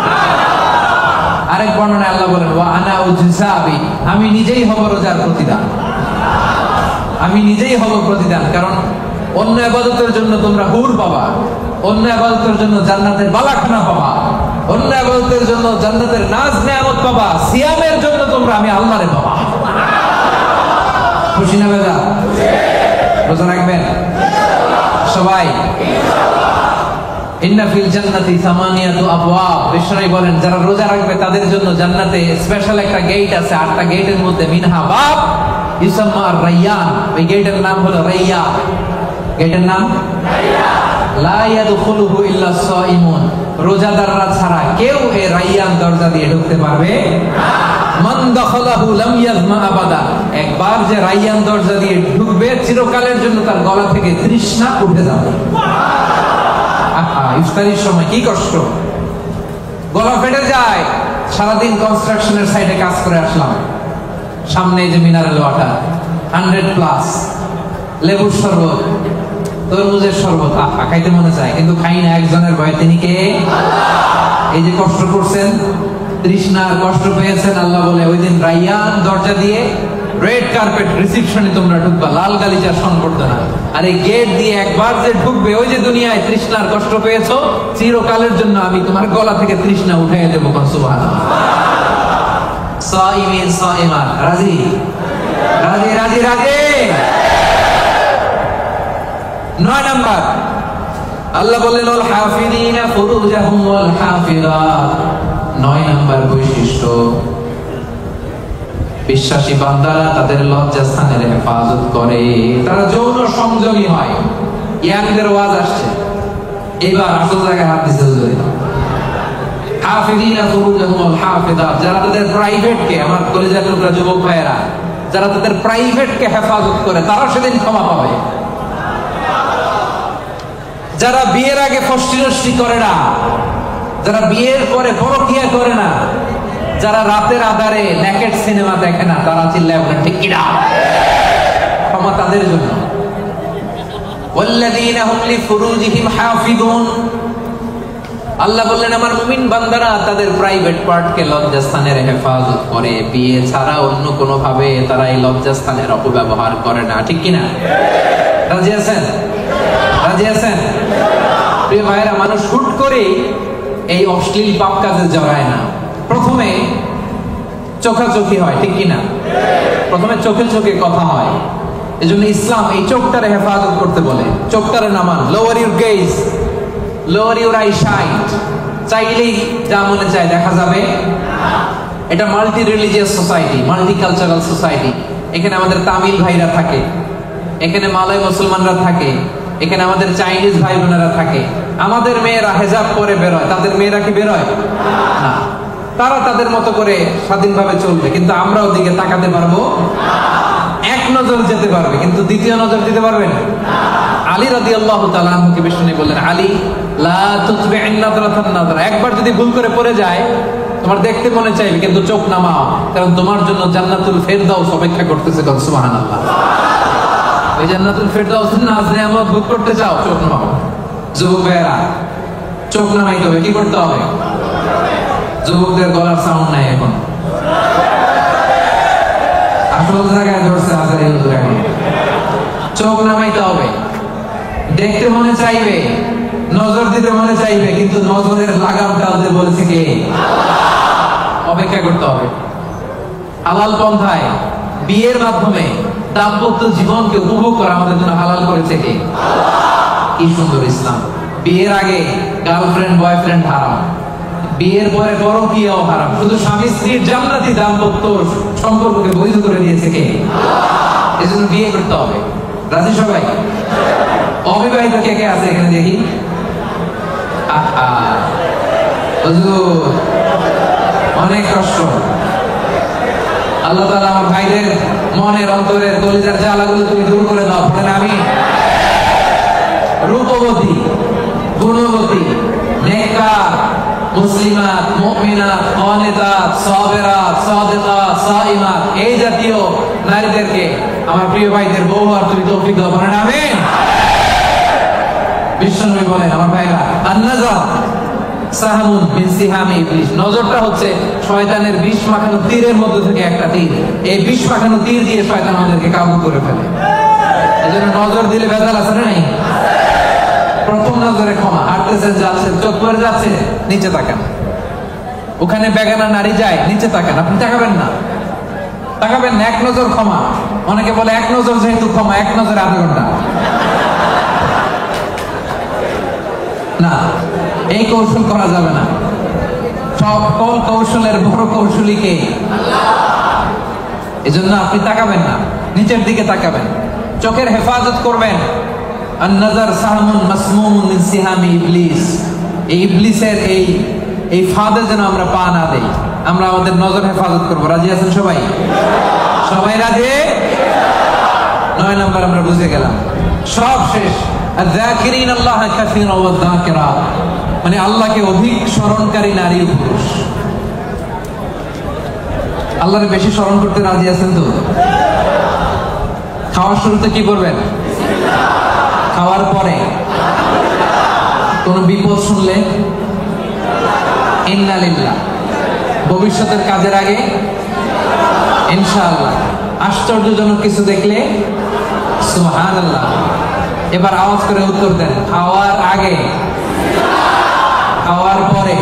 A: আরেক বর্ণনায় আল্লাহ বলেন ওয়া আনা উজজা বি, আমি নিজেই হব রোজার প্রতিদান, আমি নিজেই হব প্রতিদান। কারণ অন্য ইবাদতের জন্য তোমরা হুর পাবা, অন্য ইবাদতের জন্য জান্নাতের বালাখানা পাবা, অন্য ইবাদতের জন্য জান্নাতের নাজ নেয়ামত পাবা, সিয়ামের জন্য তোমরা আমি আল্লাহরে পাবা। খুশি না বেজা? রোজা রাখবেন সবাই? ইন্না ফিল জান্নাতি সামানিয়াতু আবওয়াব, বিশ্বনবী বলেন যারা রোজা রাখবে তাদের জন্য জান্নাতে স্পেশাল একটা গেট আছে, আটটা গেটের মধ্যে মিনহা বাব ইউসাম্মা আর-রায়্যান, ওই গেটের নাম হলো রায়্যান। গেটের নাম রায়্যান। লা ইয়াদখুলুহু ইল্লা সাইমুন, রোজাদাররা ছাড়া কেউ এই রায়্যান দরজা দিয়ে ঢুকতে পারবে না। মান দাখালাহু লাম ইয়াজমা আবাদা, একবার যে রায়্যান দরজা দিয়ে ঢুকবে চিরকালের জন্য তার গলা থেকে তৃষ্ণা উঠে যাবে। আহা, ইফতারির সময় কি কষ্ট, গলা ফেটে যায়। সারাদিন কনস্ট্রাকশনের সাইডে কাজ করে আসলাম, সামনে যে মিনারেল ওয়াটার হান্ড্রেড প্লাস, লেবুর শরবত, তরমুজের শরবত, আহা খাইতে মনে চায় কিন্তু খাই না। একজনের ভয়ে, তিনি কে? এই যে কষ্ট করছেন, তৃষ্ণার কষ্ট পেয়েছেন, আল্লাহ বলে ওই দিন রায়্যান দরজা দিয়ে রেড কার্পেট রিসেপশনে তোমরা ঢুকবা, লাল গালিচা শোন করতে না। আর এই গেট দিয়ে একবার যে ঢুকবে, ওই যে দুনিয়ায় তৃষ্ণার কষ্ট পেয়েছো, চিরকালের জন্য আমি তোমার গলা থেকে তৃষ্ণা উঠাইয়া দেবো। সুবহানাল্লাহ। সাইমিন সাইমান, রাজি রাজি রাজি রাজি। নয় নাম্বার আল্লাহ বললেন ওয়াল হাফিযিনা ফুরুজাহুম ওয়াল হাফিযাত, নয় নাম্বার বৈশিষ্ট্য বিশ্বাসী বান্দারা তাদের লজ্জাস্থানের হেফাজত করে, তারা যৌন সংযমী হয়। ইয়াংদের ওয়াজ আসছে, এবার আসল জায়গায় হাত দিতে হবে। হাফিযিনা ফুরুজাহুম ওয়াল হাফিযাত, যারা তাদের প্রাইভেটকে, আমার কলেজের টুকরা যুবক ভাইয়েরা, যারা তাদের প্রাইভেটকে হেফাজত করে তারা সেদিন ক্ষমা পাবে। যারা বিয়ের আগে ফষ্টি নষ্টি করে না, যারা বিয়ের পরে পরকিয়া করে না, যারা রাতের আধারে নেকেড সিনেমা দেখে না, তারা চিল্লায় বলেন ঠিক কিনা? ক্ষমা তাদের জন্য। ওয়াল্লাযীনা হুম লিফুরুজিহিম হাফিযুন, আল্লাহ বললেন আমার মুমিন বান্দারা তাদের প্রাইভেট পার্টকে লজ্জাস্থানের হেফাজত করে, বিয়ে ছাড়া অন্য কোনো ভাবে তারা এই লজ্জাস্থানের অপব্যবহার করে না, ঠিক কিনা? রাজি আছেন? রাজি আছেন? প্রিয় ভাইরা, মানুষ হুট করে এই অশ্লীল পাপ কাজে জড়ায় না। প্রথমে চোখাচোখি হয়, ঠিক কিনা? প্রথমে চোখে চোখে কথা হয়। এজন্য ইসলাম এই চোখটারে হেফাজত করতে বলে। চোখটারে নামান, lower your gaze, lower your eyesight, চাইলেই যা মনে চায় দেখা যাবে। এটা multi religious society, multi cultural society. এখানে আমাদের তামিল ভাইরা থাকে, এখানে মালয় মুসলমানরা থাকে, এখানে আমাদের চাইনিজ ভাই বোনেরা থাকে। আমাদের মেয়েরা হেজাব পরে বেরোয়, তাদের মেয়েরা কি বেরোয় না। তারা তাদের মতো করে স্বাধীনভাবে চলবে, কিন্তু আমরা ওদিকে তাকাতে পারবো? এক নজর যেতে পারবে, কিন্তু দ্বিতীয় নজর দিতে পারবেন? আলী রাদিয়াল্লাহু তাআলা আনহুকে বিষ্ণু বললেন, আলী লা তুতবি'ন নাযরাতান নাযরা, একবার যদি ভুল করে পড়ে যায় তোমার দেখতে মনে চাইবে, কিন্তু চোখ নামাও, কারণ তোমার জন্য জান্নাতুল ফেরদাউস অপেক্ষা করতেছে। সুবহানাল্লাহ। এই জান্নাতুল ফেরদাউসের নাজ-নেয়ামত ভোগ করতে চাও, চোখ নামাও। যুবক ভাইরা, চোখ নামাইতে হবে। কি করতে হবে? যুবকদের গলার সাউন্ড নাই এখন, আসল জায়গায় ধরছে আজারে হুজুর। এখন চোখ নামাইতে হবে। দেখতে মনে চাইবে, নজর দিতে মনে চাইবে, কিন্তু নজরের লাগাম টানতে বলেছে কে? অপেক্ষা করতে হবে। হালাল পন্থায় বিয়ের মাধ্যমে দাম্পত্য জীবনকে উপভোগ করা আমাদের জন্য হালাল করেছে কে? কি সুন্দর ইসলাম। বিয়ের আগে গার্লফ্রেন্ড বয়ফ্রেন্ড হারাম, বিয়ের পরে পরকীয়াও হারাম। শুধু স্বামী স্ত্রীর জান্নাতি দাম্পত্য সম্পর্ককে বৈধ করে দিয়েছে কে? এজন্য বিয়ে করতে হবে। রাজি সবাই? অবিবাহিত কে কে আছে এখানে দেখি? আহা হুজুর, অনেক কষ্ট। আল্লাহ তাআলা আমার ভাইদের মনের অন্তরের কলিজার জ্বালাগুলো তুমি দূর করে দাও। বলেন আমি রূপবতী, গুণবতী, নেককার, মুসলিমাত, মুমিনাত, কানিতাত, সাবিরাত, সাদিকাত, সাইমাত, এই জাতীয় নারীদেরকে আমার প্রিয় ভাইদের বউ আর তুমি তৌফিক দাও। বলেন আমিন। বিশ্বনবী বলেন, আমার ভাইরা, আন-নাজর সাহামুন মিন সিহামি ইবলিস, নজরটা হচ্ছে শয়তানের বিষ মাখানো তীরের মধ্যে থেকে একটা তীর। এই বিষ মাখানো তীর দিয়ে শয়তান আমাদেরকে কাবু করে ফেলে। এজন্য নজর দিলে ভেজাল আছে না? নাই। প্রথম নজরে ক্ষমা। হাঁটতেছেন, যাচ্ছেন, চোখ পড়ে যাচ্ছে, নিচে তাকান। ওখানে বেগানা নারী যায়, নিচে তাকান। আপনি তাকাবেন না, তাকাবেন না। এক নজর ক্ষমা। অনেকে বলে এক নজর যেহেতু ক্ষমা, এক নজরে আধা ঘন্টা। না, এই কৌশল করা যাবে না। সকল কৌশলের বড় কৌশলী কে? এজন্য আপনি তাকাবেন না, নিচের দিকে তাকাবেন, চোখের হেফাজত করবেন। আন-নাজর সাহামুন মাসমুমুন মিন সিহামি ইবলিস, এই ইবলিসের এই এই ফাঁদে যেন আমরা পা না দেই। আমরা আমাদের নজর হেফাজত করব। রাজি আছেন সবাই? সবাই রাজি? নয় নাম্বার আমরা বুঝে গেলাম। সব শেষ। আয-যাকিরিন আল্লাহ কাসীরান ওয়া যাকিরাত, মানে আল্লাহকে অধিক স্মরণকারী নারী ও পুরুষ। আল্লাহকে বেশি স্মরণ করতে রাজি আছেন তো? খাওয়ার শুরুতে কি করবেন? খাওয়ার পরে কোন বিপদ শুনলে ইন্না লিল্লাহ, ভবিষ্যতের কাজের আগে ইনশাআল্লাহ, আশ্চর্যজনক কিছু দেখলে সুবহানাল্লাহ। এবার আওয়াজ করে উত্তর দেন। খাওয়ার আগে, খাওয়ার পরে,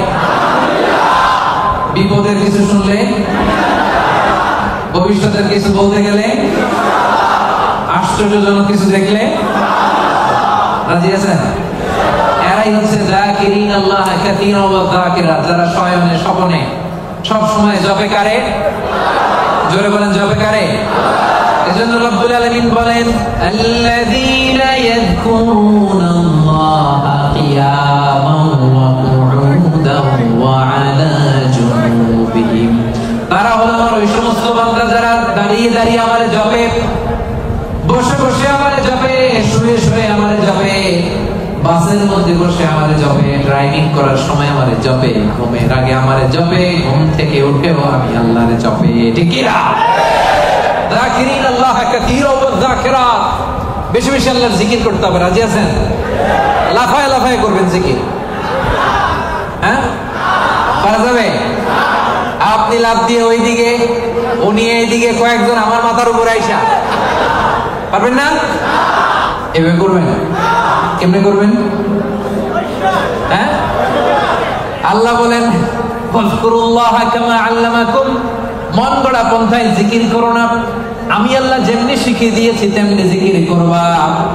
A: বিপদের কিছু শুনলে, ভবিষ্যতের কিছু বলতে গেলে, আশ্চর্যজনক কিছু দেখলে রাজি আছেন? এরাই হচ্ছে যাকিরিন আল্লাহ কাসীরান ওয়া যাকিরাত, যারা শয়নে স্বপনে সব সময় জপে কারে। জোরে বলেন, জপে কারে। এজন্য রব্বুল আলামিন বলেন, আল্লাযীনা ইয়াযকুরুনাল্লাহা কিয়ামান ওয়া কুউদান ওয়া আলা জুনুবিহিম, তারা হলো আমার ওই সমস্ত বান্দা যারা দাঁড়িয়ে দাঁড়িয়ে আমারে জপে, বসে বসে আমারে জপে, শুয়ে শুয়ে আমারে জপে, বাসের মধ্যে বসে আমারে জপে, ড্রাইভিং করার সময় আমারে জপে, ঘুমের আগে আমারে জপে, ঘুম থেকে উঠেও আমি আল্লাহরে জপে। ঠিক কি না? যাকিরিন আল্লাহ কাসীরান ওয়া যাকিরাত, বেশি বেশি আল্লাহর জিকির করতে হবে। রাজি আছেন? লাফায় লাফায় করবেন জিকির। হ্যাঁ, পারা যাবে? আপনি লাফ দিয়ে ওইদিকে, উনি এইদিকে, কয়েকজন আমার মাথার উপর আইসা, পারবেন না? এভাবে করবেন। কেমনে করবেন? হ্যাঁ, আল্লাহ বলেন, ফাযকুরুল্লাহ কামা আল্লামাকুম, মন গড়া পন্থায় জিকির করো না, আমি আল্লাহ যেমনি শিখিয়ে দিয়েছি তেমনি জিকির করবা।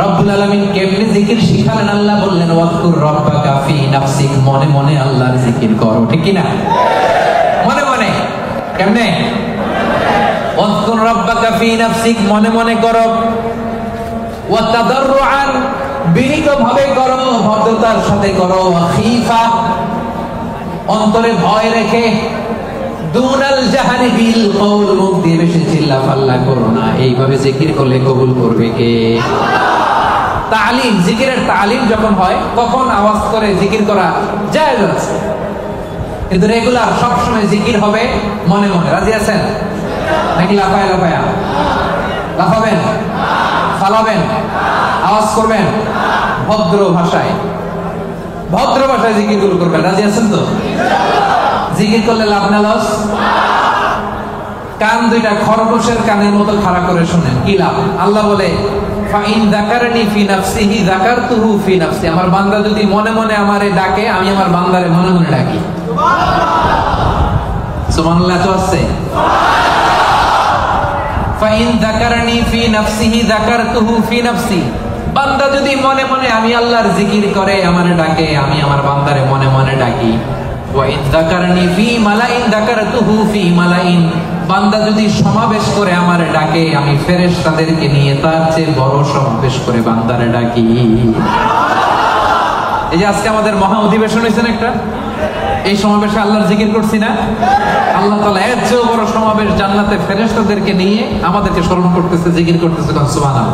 A: রব্বুল আলামিন কেমনে জিকির শিখালেন? আল্লাহ বললেন ওয়াজকুর রাব্বাকা ফি নাফসিক, মনে মনে আল্লাহর জিকির করো, ঠিক কি না? মনে মনে। কেমনে? ওয়াজকুর রাব্বাকা ফি নাফসিক, মনে মনে করো। ওয়া তাদাররুআন, বিনীতভাবে করো, ভদ্রতার সাথে করো। ওয়া খীফা, অন্তরে ভয় রেখে। দুনাল জাহারি বিল কওল, মুখ দিয়ে বেশি চিল্লাফাল্লা করো না। এইভাবে জিকির করলে কবুল করবে কে? তালিম, জিকিরের তালিম যখন হয় তখন আওয়াজ করে জিকির করা জায়েজ আছে, কিন্তু রেগুলার সব সময় জিকির হবে মনে মনে। রাজি আছেন নাকি লাফায় লাফায়া? লাফাবেন, ফালাবেন, আওয়াজ করবেন ভদ্র ভাষায়, ভদ্র ভাষায় জিকির গুলো করবেন। রাজি আছেন তো? জিকির করলে লাভ না লস? কান দুইটা খরগোশের কানের মতো খাড়া করে শুনেন, কি লাভ? আল্লাহ বলে ফাইন যাকারনি ফি নাফসিহি যাকারতুহু ফি নাফসি, আমার বান্দা যদি মনে মনে আমারে ডাকে, আমি আমার বান্দারে মনে মনে ডাকি। সুবহানাল্লাহ। তো আছে ফাইন যাকারনি ফি নাফসিহি যাকারতুহু ফি নাফসি, বান্দা যদি মনে মনে আমি আল্লাহর জিকির করে আমারে ডাকে, আমি আমার বান্দারে মনে মনে ডাকি। ওয়া ইন যাকারনি ফি মালাইন যাকারতুহু ফি মালাইন, বান্দা যদি সমাবেশ করে আমারে ডাকে, আমি ফেরেশতাদেরকে নিয়ে তার চেয়ে বড় সমাবেশ করে বান্দারে ডাকি। এই যে আজকে আমাদের মহা অধিবেশন হয়েছে একটা, এই সমাবেশে আল্লাহর জিকির করছি না? আল্লাহ তাআলা এর চেয়ে বড় সমাবেশ জান্নাতে ফেরেশতাদেরকে নিয়ে আমাদেরকে স্মরণ করতেছে, জিকির করতেছে। সুবহানাল্লাহ।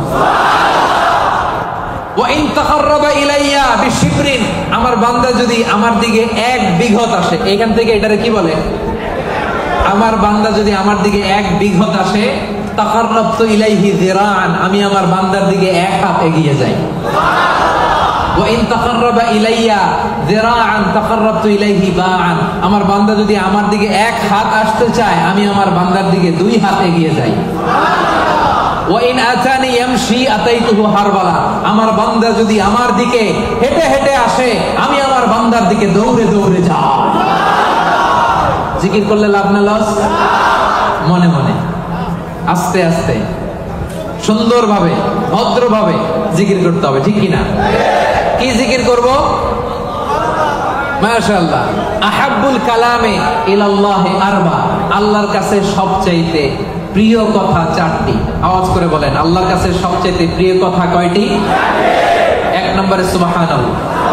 A: ওয়া ইন তাকাররাবা ইলাইয়া বিশিবরিন, আমার বান্দা যদি আমার দিকে এক বিঘত আসে, এইখান থেকে এটারে কি বলে? আমার বান্দা যদি আমার দিকে এক বিঘত আসে, তাকাররাবতু ইলাইহি যিরাআন, আমি আমার বান্দার দিকে এক হাত এগিয়ে যাই। ওয়া ইন তাকাররাবা ইলাইয়া যিরাআন তাকাররাবতু ইলাইহি বাআন, আমার বান্দা যদি আমার দিকে এক হাত আসতে চায়, আমি আমার বান্দার দিকে দুই হাত এগিয়ে যাই। ওয়া ইন আতানি ইয়ামশি আতাইতুহু হারবালা, আমার বান্দা যদি আমার দিকে হেঁটে হেঁটে আসে, আমি আমার বান্দার দিকে দৌড়ে দৌড়ে যাই। জিকির করলে লাভ না লস? মনে মনে, আস্তে আস্তে, সুন্দরভাবে, ভদ্রভাবে জিকির করতে হবে, ঠিক কিনা? কি জিকির করব? মাশাআল্লাহ। আহাব্বুল কালামে ইলাল্লাহি আরবা, আল্লাহর কাছে সবচাইতে প্রিয় কথা চারটি। আওয়াজ করে বলেন, আল্লাহর কাছে সবচাইতে প্রিয় কথা কয়টি? এক নম্বরে সুবহানাল্লাহ,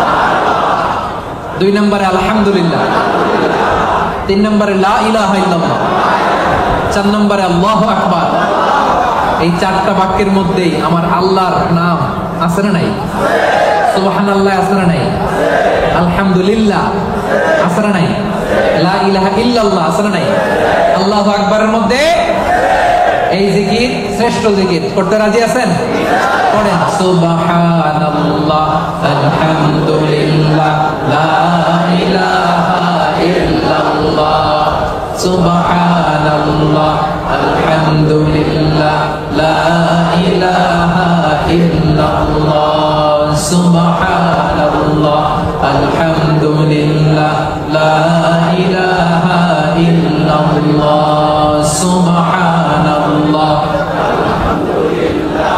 A: দুই নম্বরে আলহামদুলিল্লাহ, তিন নম্বরে লা ইলাহা ইল্লাল্লাহ, চার নম্বরে আল্লাহু আকবার। এই চারটা বাক্যের মধ্যেই আমার আল্লাহর নাম আছে না নাই? সুবহানাল্লাহ আছে না নাই? আলহামদুলিল্লাহ আছে না নাই? লা ইলাহা ইল্লাল্লাহ আছে না নাই? আল্লাহু আকবারের মধ্যে এই জিকির শ্রেষ্ঠ জিকির। করতে রাজি আছেন? পড়েন সুবহানাল্লাহ আলহামদুলিল্লাহ লা ইলাহা ইল্লাল্লাহ, সুবহানাল্লাহ আলহামদুলিল্লাহ লা ইলাহা ইল্লাল্লাহ, সুবহানাল্লাহ আলহামদুলিল্লাহ লা ইলাহা ইল্লাল্লাহ, সুবহানাল্লাহ আলহামদুলিল্লাহ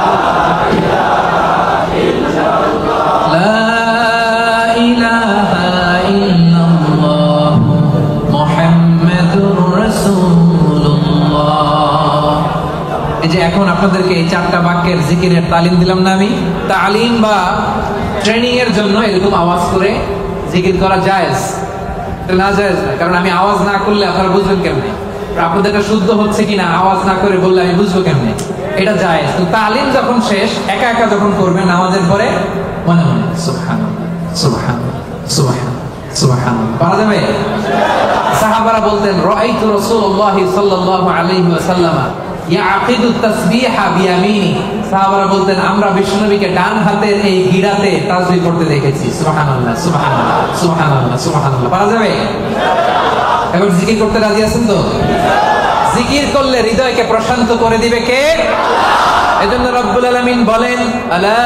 A: লা ইলাহা ইল্লাল্লাহ মুহাম্মাদুর রাসূলুল্লাহ। এই যে এখন আপনাদেরকে এই চারটা বাক্যের জিকিরের তালিম দিলাম না আমি? তালিম বা ট্রেনিং এর জন্য এরকম আওয়াজ করে জিকির করা জায়েজ না? জায়েজ না, কারণ আমি আওয়াজ না করলে আপনারা বুঝবেন কেমনে? আপনাদেরটা শুদ্ধ হচ্ছে কিনা আওয়াজ না করে বললে আমি বুঝবো কেমনে? এটা জায়েজ। তো তালিম যখন শেষ, একা একা যখন করবেন নামাজের পরে, মনে মনে সুবহানাল্লাহ সুবহানাল্লাহ সুবহানাল্লাহ সুবহানাল্লাহ পারা যাবে? সাহাবারা বলতেন রাআইতু রাসূলুল্লাহি সাল্লাল্লাহু আলাইহি ওয়াসাল্লাম ইয়াকিদু তাসবিহা বিয়ামিনি, সাহাবারা বলতেন আমরা বিশ্বনবীকে ডান হাতের এই গিরাতে তাসবিহ করতে দেখেছি। সুবহানাল্লাহ সুবহানাল্লাহ সুবহানাল্লাহ সুবহানাল্লাহ পারা যাবে? এবার জিকির করতে রাজি আছেন তো? জিকির করলে হৃদয়কে প্রশান্ত করে দিবে কে? এজন্য রব্বুল আলামিন বলেন আলা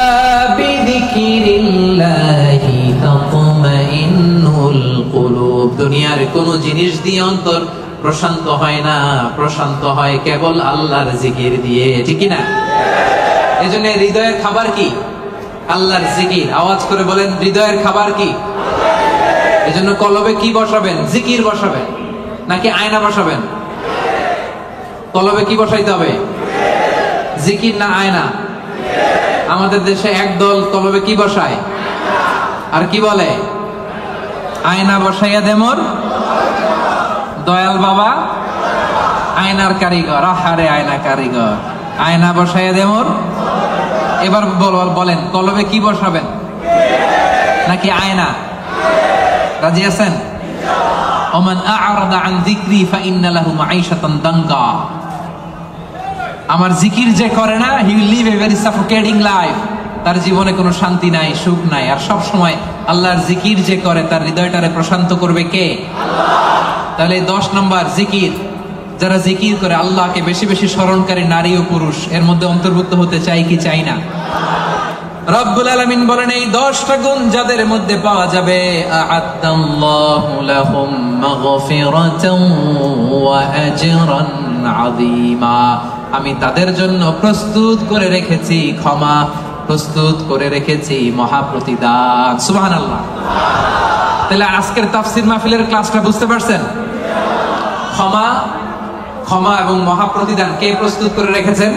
A: বিযিকিরিল্লাহি তাতমাইন্নুল কুলুব, দুনিয়ার কোন জিনিস দিয়ে অন্তর প্রশান্ত হয় না, প্রশান্ত হয় কেবল আল্লাহর জিকির দিয়ে, ঠিক কি না? এই জন্য হৃদয়ের খাবার কি? আল্লাহর জিকির। আওয়াজ করে বলেন, হৃদয়ের খাবার কি? এই জন্য কলবে কি বসাবেন? জিকির বসাবেন নাকি আয়না বসাবেন? কলবে কি বসাইতে হবে? জিকির না আয়না? আমাদের দেশে একদল কলবে কি বসায় আর কি বলে? আয়না বসাইয়া দে মোর দয়াল বাবা আয়নার কারিগর। আহারে আয়না কারিগর, আয়না বসাইয়া দে মোর। এবার বলেন, কলবে কি বসাবেন নাকি আয়না? রাজি আছেন? ওমান আ'রাদা আন যিকরি ফাইন্না লাহু মাঈশাতান দানকা। আমার জিকির যে করে না, he will live a very suffocating life. তার জীবনে কোনো শান্তি নাই, সুখ নাই। আর সব সময় আল্লাহর জিকির যে করে, তার হৃদয়টারে প্রশান্ত করবে কে? আল্লাহ। তাহলে দশ নম্বর জিকির। যারা জিকির করে, আল্লাহকে বেশি বেশি স্মরণকারী নারী ও পুরুষ এর মধ্যে অন্তর্ভুক্ত হতে চাই কি চাই না? রব্বুল আলামিন বলেন, এই দশটা গুণ যাদের মধ্যে পাওয়া যাবে, আ'আদাল্লাহু লাহুম মাগফিরাতান ওয়া আজরান আযীমা। আমি তাদের জন্য প্রস্তুত করে রেখেছি ক্ষমা, প্রস্তুত করে রেখেছি মহাপ্রতিদান। সুবহানাল্লাহ। তাহলে আজকের তাফসীর মাহফিলের ক্লাসটা বুঝতে পারছেন? ক্ষমা ক্ষমা এবং মহাপ্রতিদান কে প্রস্তুত করে রেখেছেন?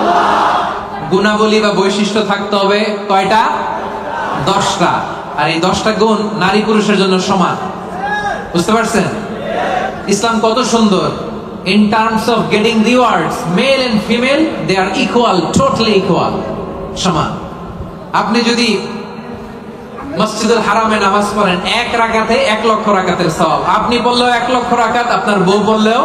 A: গুণাবলী বা বৈশিষ্ট্য থাকতে হবে কয়টা? দশটা। আর এই দশটা গুণ নারী পুরুষের জন্য সমান। বুঝতে পারছেন? ইসলাম কত সুন্দর। In terms of getting rewards, male and female, they are equal, totally equal. সমান। আপনি যদি মসজিদুল হারামে নামাজ পড়েন, এক রাকাতে এক লক্ষ রাকাতের সওয়াব। আপনি বললেও এক লক্ষ রাকাত, আপনার বউ বললেও।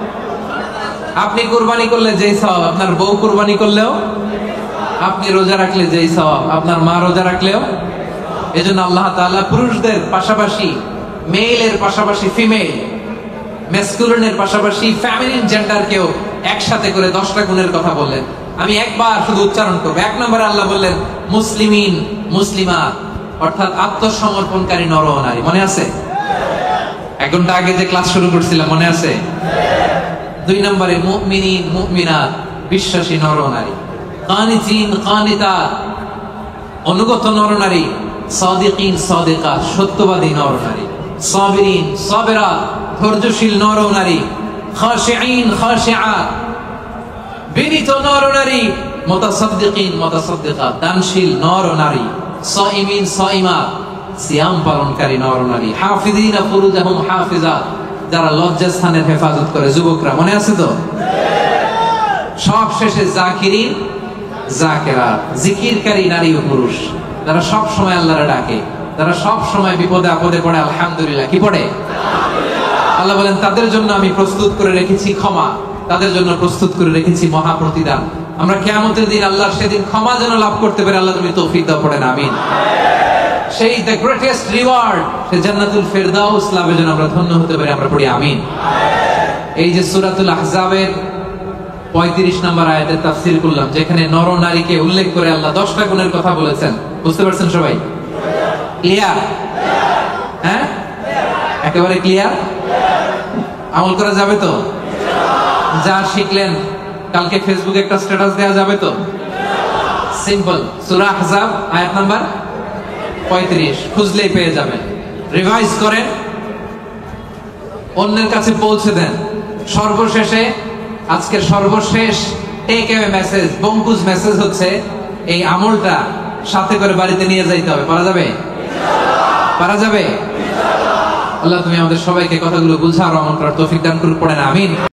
A: আপনি কুরবানি করলে যেই সওয়াব, আপনার বউ কুরবানি করলেও। আপনি রোজা রাখলে যেই সওয়াব, আপনার মা রোজা রাখলেও। এজন্য আল্লাহ তাআলা পুরুষদের পাশাপাশি মেলের পাশাপাশি ফিমেল, ম্যাসকুলিনের পাশাপাশি ফেমিনিন জেন্ডারকেও একসাথে করে দশটা গুণের কথা বললেন। আমি একবার শুধু উচ্চারণ করব। এক নম্বরে আল্লাহ বললেন মুসলিমিন, মুসলিমাত, অর্থাৎ আত্মসমর্পণকারী নর ও নারী। মনে আছে? এক ঘন্টা আগে যে ক্লাস শুরু করছিলাম, মনে আছে? দুই নম্বরে মুমিনিন, মুমিনাত, বিশ্বাসী নর ও নারী। কানিতিন, কানিতাত, অনুগত নর নারী। সাদিকিন, সাদিকাত, সত্যবাদী নর নারী। সাবিরিন, সাবিরাত, ধৈর্যশীল নর নারী। খাশিঈন, খাশিআত, বিনীত নর নারী। মুতাসাদ্দিকিন, মুতাসাদ্দিকাত, দানশীল নর নারী। সাইমিন, সাইমাত, সিয়াম পালনকারী নর নারী। হাফিজিনা ফুরুজাহুম হাফিজাত, যারা লজ্জাস্থানের হেফাজত করে। যুবকরা মনে আছে তো? সব শেষে জাকিরিন, জাকিরাত, জিকিরকারী নারী ও পুরুষ, যারা সব সময় আল্লাহরে ডাকে, যারা সব সময় বিপদে আপদে পড়ে আলহামদুলিল্লাহ কি পড়ে? আল্লাহ বলেন তাদের জন্য আমি প্রস্তুত করে রেখেছি ক্ষমা, তাদের জন্য প্রস্তুত করে রেখেছি মহাপ্রতিদান। আমরা কিয়ামতের দিন আল্লাহর সেদিন ক্ষমা যেন লাভ করতে পারি, আল্লাহ তুমি তৌফিক দাও, পড়েন আমিন। সেই দ্য গ্রেটেস্ট রিওয়ার্ড, সে জান্নাতুল ফেরদাউস লাভের জন্য আমরা ধন্য হতে পারি, আমরা পড়ি আমিন। এই যে সূরাতুল আহজাবের পঁয়ত্রিশ নম্বর আয়াতের তাফসীর করলাম, যেখানে নর নারীকে উল্লেখ করে আল্লাহ দশটা গুণের কথা বলেছেন। বুঝতে পারছেন সবাই? ক্লিয়ার? হ্যাঁ, একেবারে ক্লিয়ার। আমল করা যাবে তো? যা শিখলেন কালকে ফেসবুকে একটা স্ট্যাটাস দেওয়া যাবে তো? সিম্পল, সূরা আহজাব আয়াত নাম্বার পঁয়ত্রিশ, খুঁজলেই পেয়ে যাবেন। রিভাইজ করেন, অন্যের কাছে পৌঁছে দেন। সর্বশেষে আজকের সর্বশেষ টেক অ্যাওয়ে মেসেজ, বঙ্কুজ মেসেজ হচ্ছে এই আমলটা সাথে করে বাড়িতে নিয়ে যাইতে হবে। পারা যাবে? পারা যাবে? আল্লাহ তুমি আমাদের সবাইকে কথাগুলো বুঝার আমল করার তৌফিক দান করুন, পড়েন আমিন।